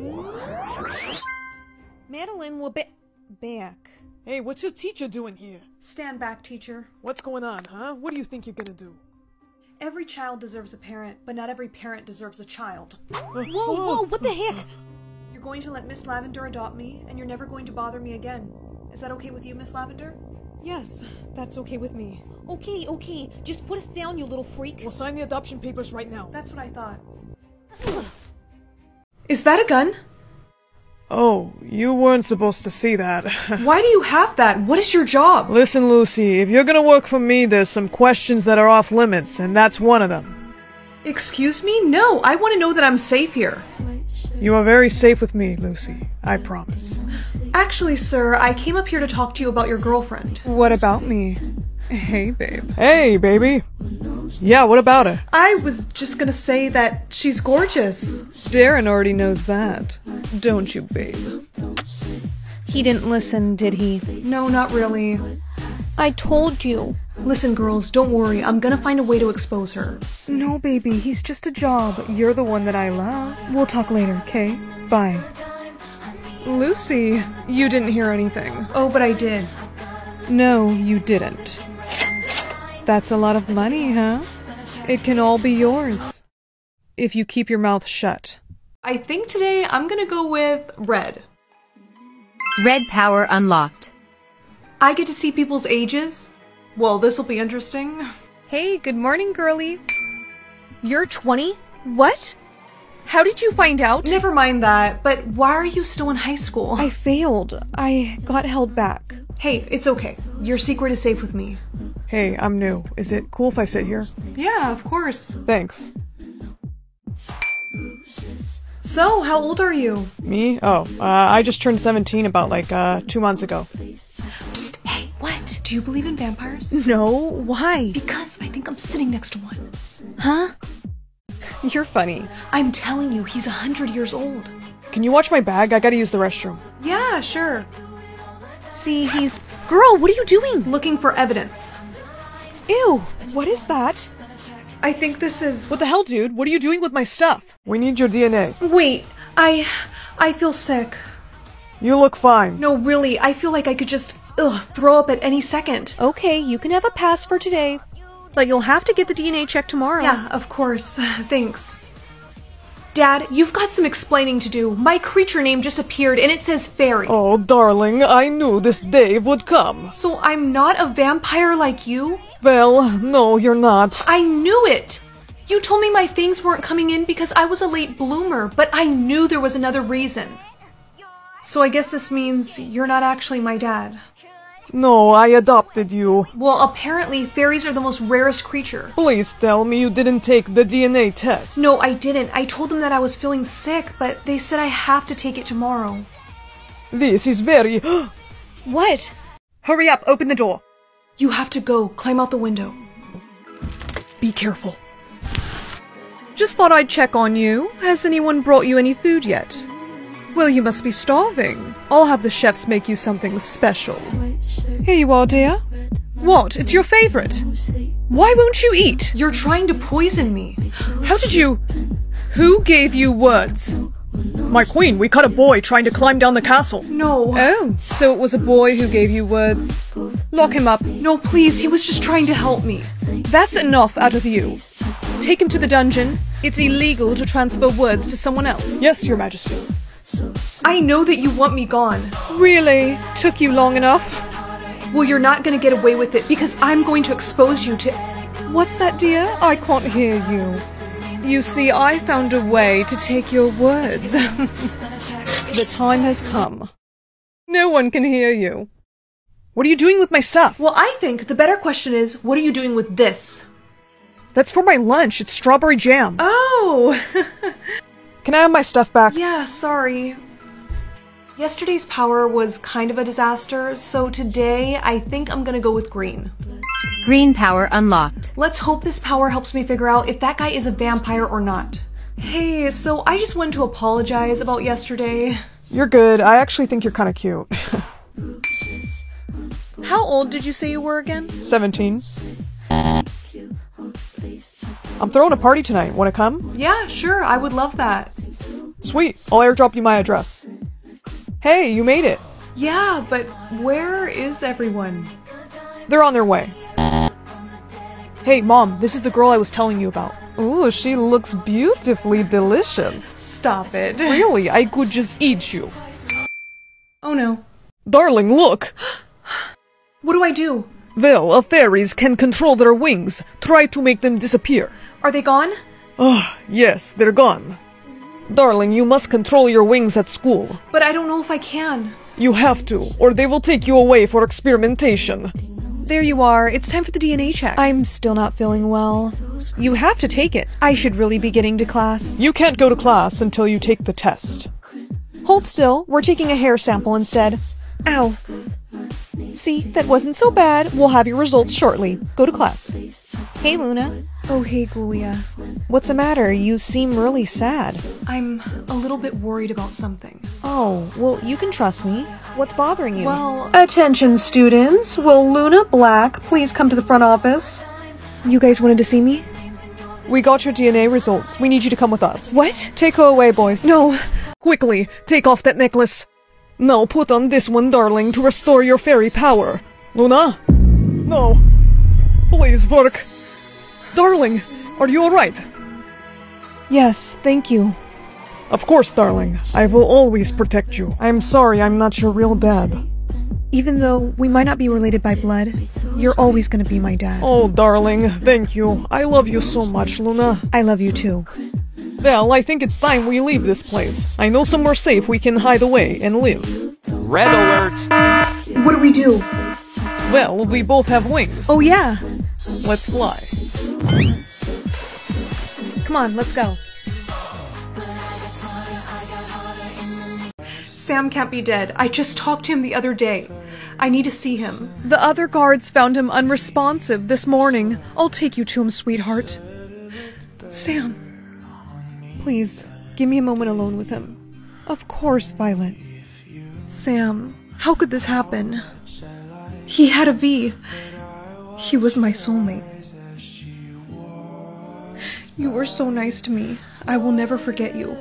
Madeline, we're ba- back. Hey, what's your teacher doing here? Stand back, teacher. What's going on, huh? What do you think you're gonna do? Every child deserves a parent, but not every parent deserves a child. Whoa, whoa, what the heck? You're going to let Miss Lavender adopt me, and you're never going to bother me again. Is that okay with you, Miss Lavender? Yes, that's okay with me. Okay, okay, just put us down, you little freak. We'll sign the adoption papers right now. That's what I thought. Is that a gun? Oh, you weren't supposed to see that. Why do you have that? What is your job? Listen, Lucy, if you're gonna work for me, there's some questions that are off limits, and that's one of them. Excuse me? No, I want to know that I'm safe here. You are very safe with me, Lucy. I promise. Actually, sir, I came up here to talk to you about your girlfriend. What about me? Hey, babe. Hey, baby. Yeah, what about her? I was just gonna say that she's gorgeous. Darren already knows that. Don't you, babe? He didn't listen, did he? No, not really. I told you. Listen, girls, don't worry. I'm gonna find a way to expose her. No, baby, he's just a job. You're the one that I love. We'll talk later, okay? Bye. Lucy, you didn't hear anything. Oh, but I did. No, you didn't. That's a lot of money, huh? It can all be yours. If you keep your mouth shut. I think today I'm gonna go with red. Red power unlocked. I get to see people's ages. Well, this'll be interesting. Hey, good morning, girlie. You're twenty? What? How did you find out? Never mind that, but why are you still in high school? I failed. I got held back. Hey, it's okay. Your secret is safe with me. Hey, I'm new. Is it cool if I sit here? Yeah, of course. Thanks. So, how old are you? Me? Oh, uh, I just turned seventeen about like, uh, two months ago. Psst, hey, what? Do you believe in vampires? No, why? Because I think I'm sitting next to one. Huh? You're funny. I'm telling you, he's a hundred years old. Can you watch my bag? I gotta use the restroom. Yeah, sure. See, he's... Girl, what are you doing? Looking for evidence. Ew, what is that? I think this is... What the hell, dude? What are you doing with my stuff? We need your D N A. Wait, I... I feel sick. You look fine. No, really, I feel like I could just, ugh, throw up at any second. Okay, you can have a pass for today. But you'll have to get the D N A check tomorrow. Yeah, of course. Thanks. Dad, you've got some explaining to do. My creature name just appeared and it says fairy. Oh, darling, I knew this day would come. So I'm not a vampire like you? Well, no, you're not. I knew it! You told me my fangs weren't coming in because I was a late bloomer, but I knew there was another reason. So I guess this means you're not actually my dad. No, I adopted you. Well, apparently fairies are the most rarest creature. Please tell me you didn't take the D N A test. No, I didn't. I told them that I was feeling sick, but they said I have to take it tomorrow. This is very... What? Hurry up, open the door. You have to go. Climb out the window. Be careful. Just thought I'd check on you. Has anyone brought you any food yet? Well, you must be starving. I'll have the chefs make you something special. Here you are, dear. What? It's your favorite. Why won't you eat? You're trying to poison me. How did you... Who gave you words? My queen, we caught a boy trying to climb down the castle. No. Oh, so it was a boy who gave you words. Lock him up. No, please, he was just trying to help me. That's enough out of you. Take him to the dungeon. It's illegal to transfer words to someone else. Yes, your majesty. I know that you want me gone. Really? Took you long enough? Well, you're not gonna get away with it because I'm going to expose you to... What's that, dear? I can't hear you. You see, I found a way to take your words. The time has come. No one can hear you. What are you doing with my stuff? Well, I think the better question is, what are you doing with this? That's for my lunch. It's strawberry jam. Oh! Can I have my stuff back? Yeah, sorry. Yesterday's power was kind of a disaster, so today I think I'm gonna go with green. Green power unlocked. Let's hope this power helps me figure out if that guy is a vampire or not. Hey, so I just wanted to apologize about yesterday. You're good. I actually think you're kind of cute. How old did you say you were again? seventeen. I'm throwing a party tonight. Want to come? Yeah, sure. I would love that. Sweet. I'll airdrop you my address. Hey, you made it. Yeah, but where is everyone? They're on their way. Hey, Mom, this is the girl I was telling you about. Ooh, she looks beautifully delicious. Stop it. Really, I could just eat you. Oh no. Darling, look! What do I do? Well, fairies can control their wings. Try to make them disappear. Are they gone? Ah, yes, they're gone. Darling, you must control your wings at school. But I don't know if I can. You have to, or they will take you away for experimentation. There you are. It's time for the D N A check. I'm still not feeling well. You have to take it. I should really be getting to class. You can't go to class until you take the test. Hold still. We're taking a hair sample instead. Ow. See, that wasn't so bad. We'll have your results shortly. Go to class. Hey, Luna. Oh, hey, Gulia. What's the matter? You seem really sad. I'm a little bit worried about something. Oh, well, you can trust me. What's bothering you? Well, Attention, students. Will Luna Black please come to the front office? You guys wanted to see me? We got your D N A results. We need you to come with us. What? Take her away, boys. No. Quickly, take off that necklace. Now put on this one, darling, to restore your fairy power. Luna? No. Please, work. Darling, are you alright? Yes, thank you. Of course, darling. I will always protect you. I'm sorry I'm not your real dad. Even though we might not be related by blood, you're always gonna be my dad. Oh, darling, thank you. I love you so much, Luna. I love you too. Well, I think it's time we leave this place. I know somewhere safe we can hide away and live. Red alert! what do we do? Well, we both have wings. Oh yeah. Let's fly. Come on, let's go. Sam can't be dead. I just talked to him the other day. I need to see him. The other guards found him unresponsive this morning. I'll take you to him, sweetheart. Sam. Please, give me a moment alone with him. Of course, Violet. Sam, how could this happen? He had a V. He was my soulmate. You were so nice to me. I will never forget you.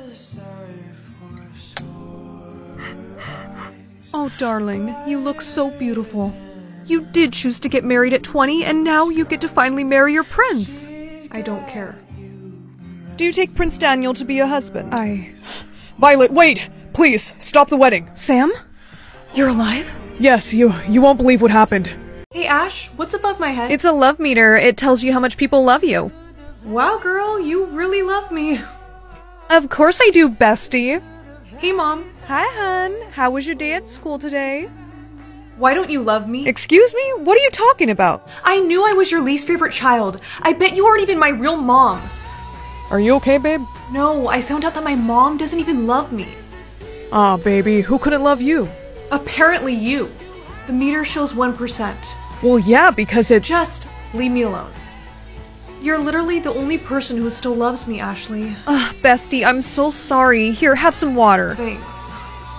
Oh, darling, you look so beautiful. You did choose to get married at twenty, and now you get to finally marry your prince. I don't care. Do you take Prince Daniel to be your husband? I... Violet, wait! Please, stop the wedding. Sam? You're alive? Yes, you you won't believe what happened. Hey, Ash, what's above my head? It's a love meter. It tells you how much people love you. Wow, girl, you really love me. Of course I do, bestie. Hey, Mom. Hi, hon. How was your day at school today? Why don't you love me? Excuse me? What are you talking about? I knew I was your least favorite child. I bet you aren't even my real mom. Are you okay, babe? No, I found out that my mom doesn't even love me. Ah, baby, who couldn't love you? Apparently you. The meter shows one percent. Well, yeah, because it's... Just leave me alone. You're literally the only person who still loves me, Ashley. Ugh, bestie, I'm so sorry. Here, have some water. Thanks.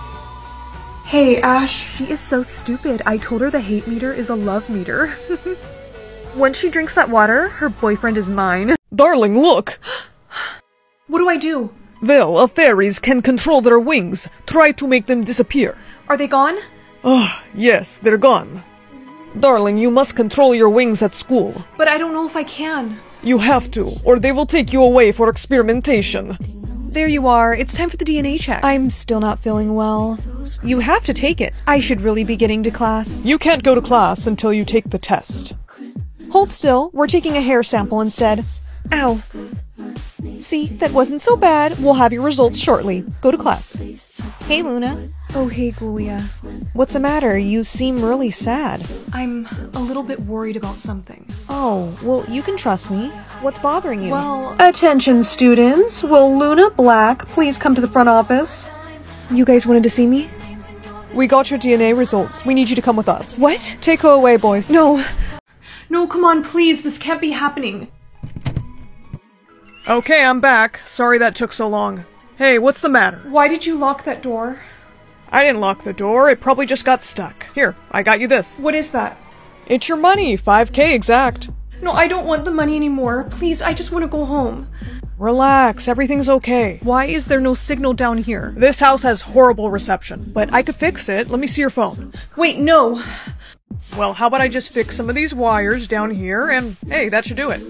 Hey, Ash. She is so stupid. I told her the hate meter is a love meter. Once she drinks that water, her boyfriend is mine. Darling, look! What do I do? Well, uh, fairies can control their wings. Try to make them disappear. Are they gone? Ah, yes, they're gone. Darling, you must control your wings at school. But I don't know if I can. You have to, or they will take you away for experimentation. There you are. It's time for the D N A check. I'm still not feeling well. You have to take it. I should really be getting to class. You can't go to class until you take the test. Hold still. We're taking a hair sample instead. Ow. See, that wasn't so bad. We'll have your results shortly. Go to class. Hey, Luna. Oh, hey, Gulia. What's the matter? You seem really sad. I'm a little bit worried about something. Oh, well, you can trust me. What's bothering you? Well, Attention, students. Will Luna Black please come to the front office? You guys wanted to see me? We got your D N A results. We need you to come with us. What? Take her away, boys. No. No, come on, please. This can't be happening. Okay, I'm back. Sorry that took so long. Hey, what's the matter? Why did you lock that door? I didn't lock the door. It probably just got stuck. Here, I got you this. What is that? It's your money. five K exact. No, I don't want the money anymore. Please, I just want to go home. Relax. Everything's okay. Why is there no signal down here? This house has horrible reception, but I could fix it. Let me see your phone. Wait, no. Well, how about I just fix some of these wires down here, and hey, that should do it.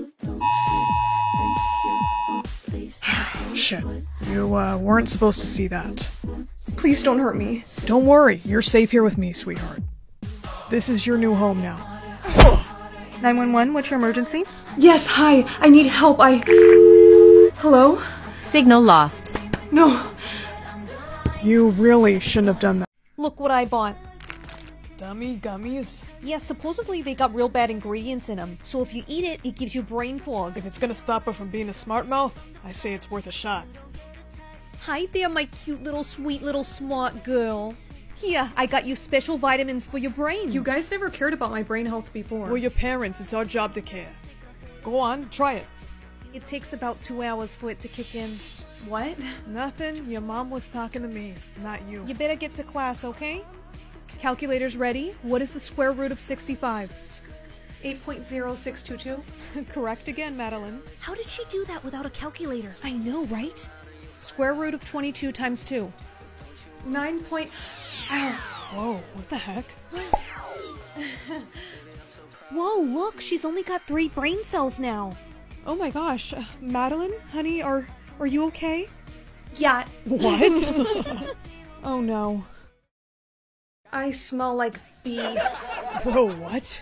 Shit. You, uh, weren't supposed to see that. Please don't hurt me. Don't worry. You're safe here with me, sweetheart. This is your new home now. nine one one, what's your emergency? Yes, hi. I need help. I... Hello? Signal lost. No. You really shouldn't have done that. Look what I bought. Dummy gummies? Yeah, supposedly they got real bad ingredients in them. So if you eat it, it gives you brain fog. If it's gonna stop her from being a smart mouth, I say it's worth a shot. Hi there, my cute little sweet little smart girl. Here, I got you special vitamins for your brain. You guys never cared about my brain health before. We're your parents. It's our job to care. Go on, try it. It takes about two hours for it to kick in. What? Nothing. Your mom was talking to me, not you. You better get to class, okay? Calculators ready? What is the square root of sixty-five? eight point zero six two two. Correct again, Madeline. How did she do that without a calculator? I know, right? Square root of twenty-two times two. nine point... Ow. Whoa, what the heck? Whoa, look, she's only got three brain cells now. Oh my gosh. Uh, Madeline, honey, are, are you okay? Yeah. What? Oh no. I smell like beef. Bro, what?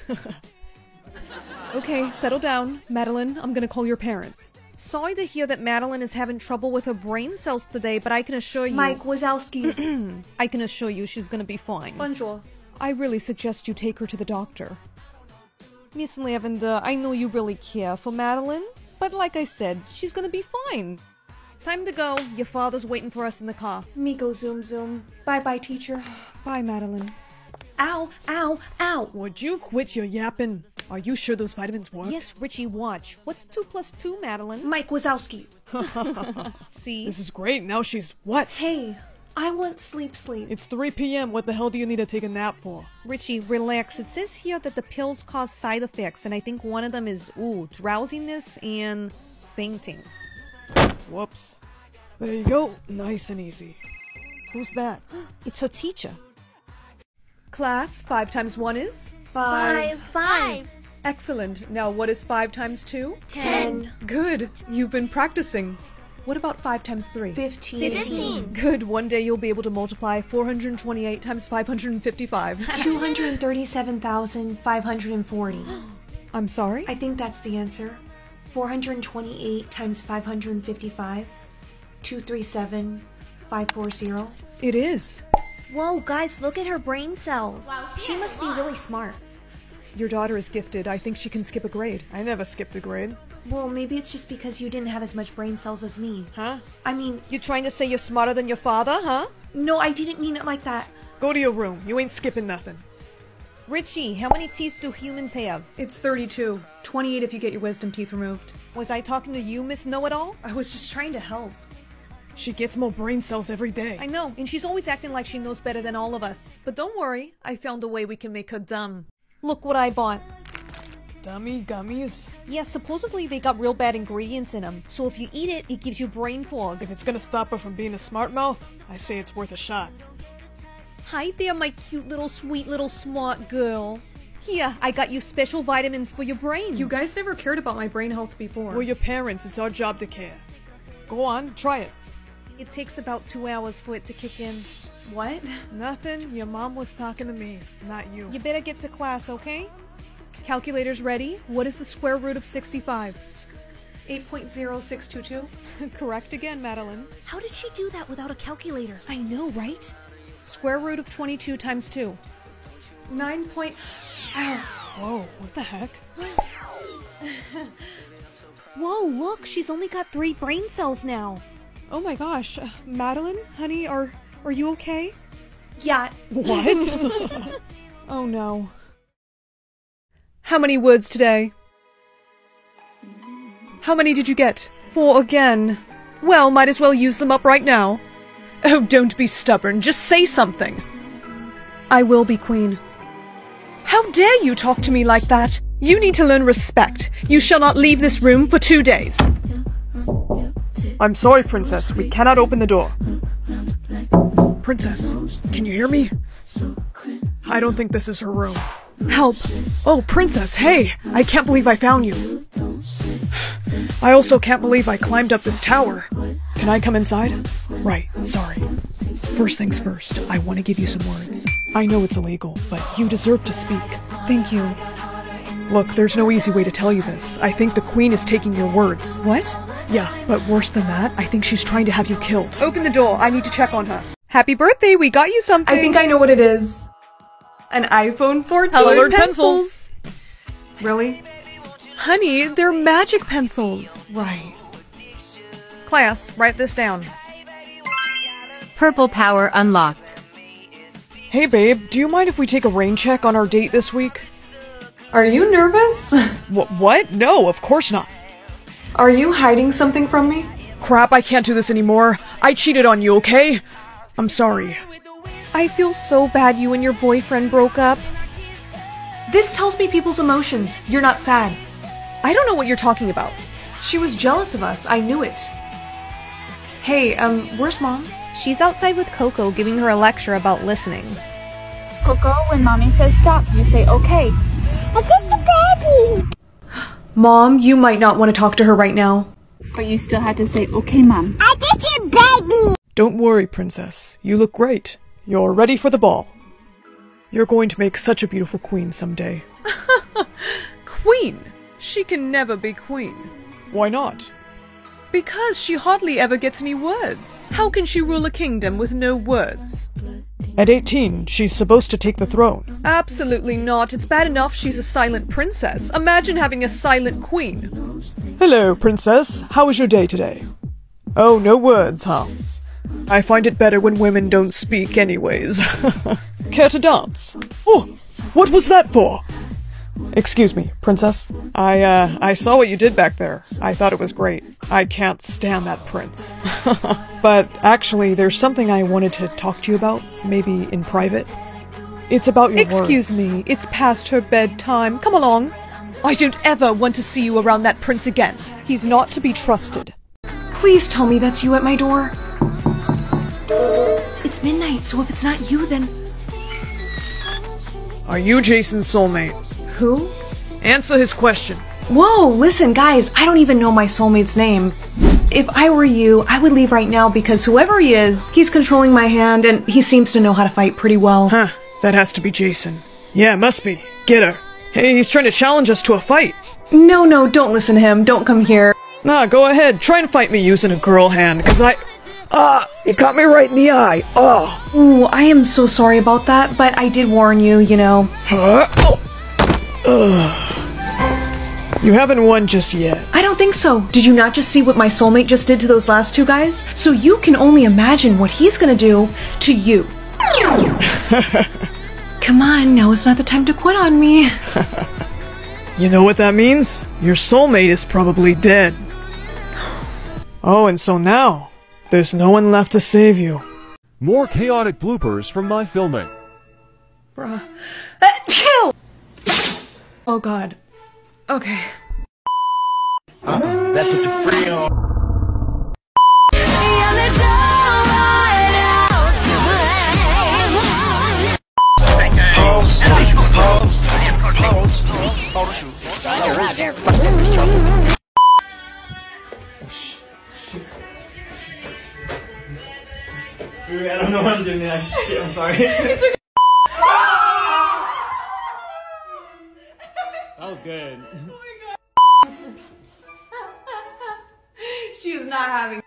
Okay, settle down. Madeline, I'm gonna call your parents. Sorry to hear that Madeline is having trouble with her brain cells today, but I can assure you... Mike Wazowski. I can assure you she's gonna be fine. Bonjour. I really suggest you take her to the doctor. Miss Lavender, I know you really care for Madeline, but like I said, she's gonna be fine. Time to go. Your father's waiting for us in the car. Miko zoom zoom. Bye-bye, teacher. Bye, Madeline. Ow, ow, ow. Would you quit your yapping? Are you sure those vitamins work? Yes, Richie, watch. What's two plus two, Madeline? Mike Wazowski. See? This is great. Now she's what? Hey, I want sleep sleep. It's three p m What the hell do you need to take a nap for? Richie, relax. It says here that the pills cause side effects, and I think one of them is, ooh, drowsiness and fainting. Whoops. There you go. Nice and easy. Who's that? It's her teacher. Class, five times one is? Five. Five. Excellent. Now what is five times two? Ten. Good. You've been practicing. What about five times three? Fifteen. Fifteen. Good. One day you'll be able to multiply four hundred twenty-eight times five hundred fifty-five. Two hundred thirty-seven thousand five hundred forty. I'm sorry? I think that's the answer. four hundred twenty-eight times five hundred fifty-five. two hundred thirty-seven thousand five hundred forty. It is. Whoa, guys, look at her brain cells. She must be really smart. Your daughter is gifted. I think she can skip a grade. I never skipped a grade. Well, maybe it's just because you didn't have as much brain cells as me. Huh? I mean... You trying to say you're smarter than your father, huh? No, I didn't mean it like that. Go to your room. You ain't skipping nothing. Richie, how many teeth do humans have? It's thirty-two. twenty-eight if you get your wisdom teeth removed. Was I talking to you, Miss Know-It-All? I was just trying to help. She gets more brain cells every day. I know, and she's always acting like she knows better than all of us. But don't worry, I found a way we can make her dumb. Look what I bought. Dummy gummies? Yeah, supposedly they got real bad ingredients in them. So if you eat it, it gives you brain fog. If it's gonna stop her from being a smart mouth, I say it's worth a shot. Hi there, my cute little sweet little smart girl. Here, I got you special vitamins for your brain. You guys never cared about my brain health before. We're your parents. It's our job to care. Go on, try it. It takes about two hours for it to kick in. What? Nothing. Your mom was talking to me, not you. You better get to class, okay? Calculators ready? What is the square root of sixty-five? eight point zero six two two. Correct again, Madeline. How did she do that without a calculator? I know, right? Square root of twenty-two times two. nine point... Ow. Whoa, what the heck? Whoa, look, she's only got three brain cells now. Oh my gosh. Uh, Madeline, honey, are, are you okay? Yeah. What? Oh no. How many words today? How many did you get? Four again. Well, might as well use them up right now. Oh, don't be stubborn. Just say something. I will be queen. How dare you talk to me like that? You need to learn respect. You shall not leave this room for two days. I'm sorry, Princess. We cannot open the door. Princess, can you hear me? I don't think this is her room. Help! Oh, Princess, hey! I can't believe I found you. I also can't believe I climbed up this tower. Can I come inside? Right, sorry. First things first, I want to give you some words. I know it's illegal, but you deserve to speak. Thank you. Look, there's no easy way to tell you this. I think the Queen is taking your words. What? Yeah, but worse than that, I think she's trying to have you killed. Open the door. I need to check on her. Happy birthday! We got you something! I think I know what it is. An iPhone fourteen Colored pencils. pencils. Really? Honey, they're magic pencils. Right. Class, write this down. Purple power unlocked. Hey babe, do you mind if we take a rain check on our date this week? Are you nervous? Wh- what? No, of course not. Are you hiding something from me? Crap, I can't do this anymore. I cheated on you, okay? I'm sorry. I feel so bad you and your boyfriend broke up. This tells me people's emotions. You're not sad. I don't know what you're talking about. She was jealous of us. I knew it. Hey, um, where's Mom? She's outside with Coco giving her a lecture about listening. Coco, when mommy says stop, you say okay. It's just a baby! Mom, you might not want to talk to her right now. But you still have to say okay, Mom. I just a baby! Don't worry, Princess. You look great. You're ready for the ball. You're going to make such a beautiful queen someday. Queen? She can never be queen. Why not? Because she hardly ever gets any words. How can she rule a kingdom with no words? At eighteen, she's supposed to take the throne. Absolutely not. It's bad enough she's a silent princess. Imagine having a silent queen. Hello, Princess. How was your day today? Oh, no words, huh? I find it better when women don't speak anyways. Care to dance? Oh, what was that for? Excuse me, Princess. I, uh, I saw what you did back there. I thought it was great. I can't stand that prince. But actually, there's something I wanted to talk to you about, maybe in private. It's about your Excuse work. me, it's past her bedtime. Come along. I don't ever want to see you around that prince again. He's not to be trusted. Please tell me that's you at my door. It's midnight, so if it's not you, then... Are you Jason's soulmate? Who? Answer his question. Whoa, listen, guys, I don't even know my soulmate's name. If I were you, I would leave right now because whoever he is, he's controlling my hand and he seems to know how to fight pretty well. Huh, that has to be Jason. Yeah, must be. Get her. Hey, he's trying to challenge us to a fight. No, no, don't listen to him. Don't come here. Nah, go ahead. Try and fight me using a girl hand, cause I... Ah, it caught me right in the eye. Oh. Ooh, I am so sorry about that, but I did warn you, you know. Huh? Oh. Ugh. You haven't won just yet. I don't think so. Did you not just see what my soulmate just did to those last two guys? So you can only imagine what he's gonna do to you. Come on, now is not the time to quit on me. You know what that means? Your soulmate is probably dead. Oh, and so now, there's no one left to save you. More chaotic bloopers from my filming. Bruh. Uh, chill! Oh god. Okay. That put the free on. Pose, pose, pose, photo shoot. I don't know what I'm doing next. Shit, I'm sorry. It's okay. That was good. Oh my god. She is not having.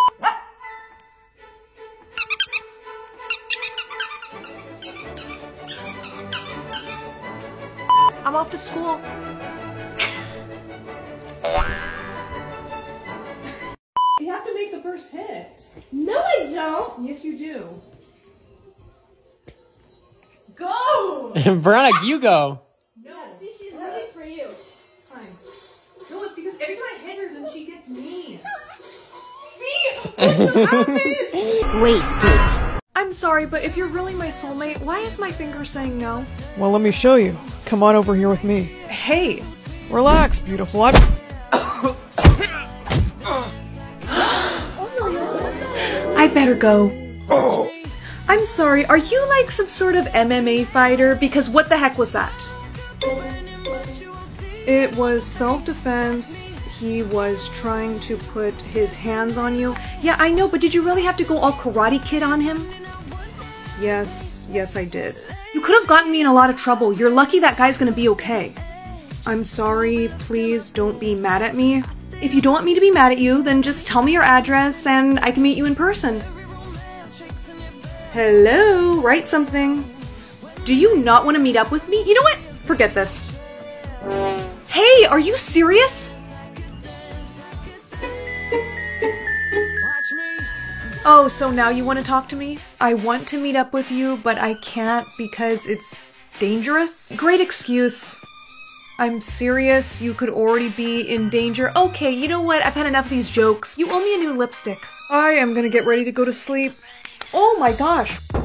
I'm off to school. You have to make the first hit. No, I don't. Yes, you do. Go! Veronica, you go. No, see, she's rooting for you. Fine. No, it's because every time I hit her, then she gets mean. See? Wasted. I'm sorry, but if you're really my soulmate, why is my finger saying no? Well, let me show you. Come on over here with me. Hey! Relax, beautiful. I'm... I better go. Oh. I'm sorry, are you like some sort of M M A fighter? Because what the heck was that? It was self-defense. He was trying to put his hands on you. Yeah, I know, but did you really have to go all Karate Kid on him? Yes, yes I did. You could have gotten me in a lot of trouble. You're lucky that guy's gonna be okay. I'm sorry, please don't be mad at me. If you don't want me to be mad at you, then just tell me your address and I can meet you in person. Hello, write something. Do you not want to meet up with me? You know what? Forget this. Hey, are you serious? Oh, so now you want to talk to me? I want to meet up with you, but I can't because it's dangerous? Great excuse. I'm serious. You could already be in danger. Okay, you know what? I've had enough of these jokes. You owe me a new lipstick. I am gonna get ready to go to sleep. Oh my gosh.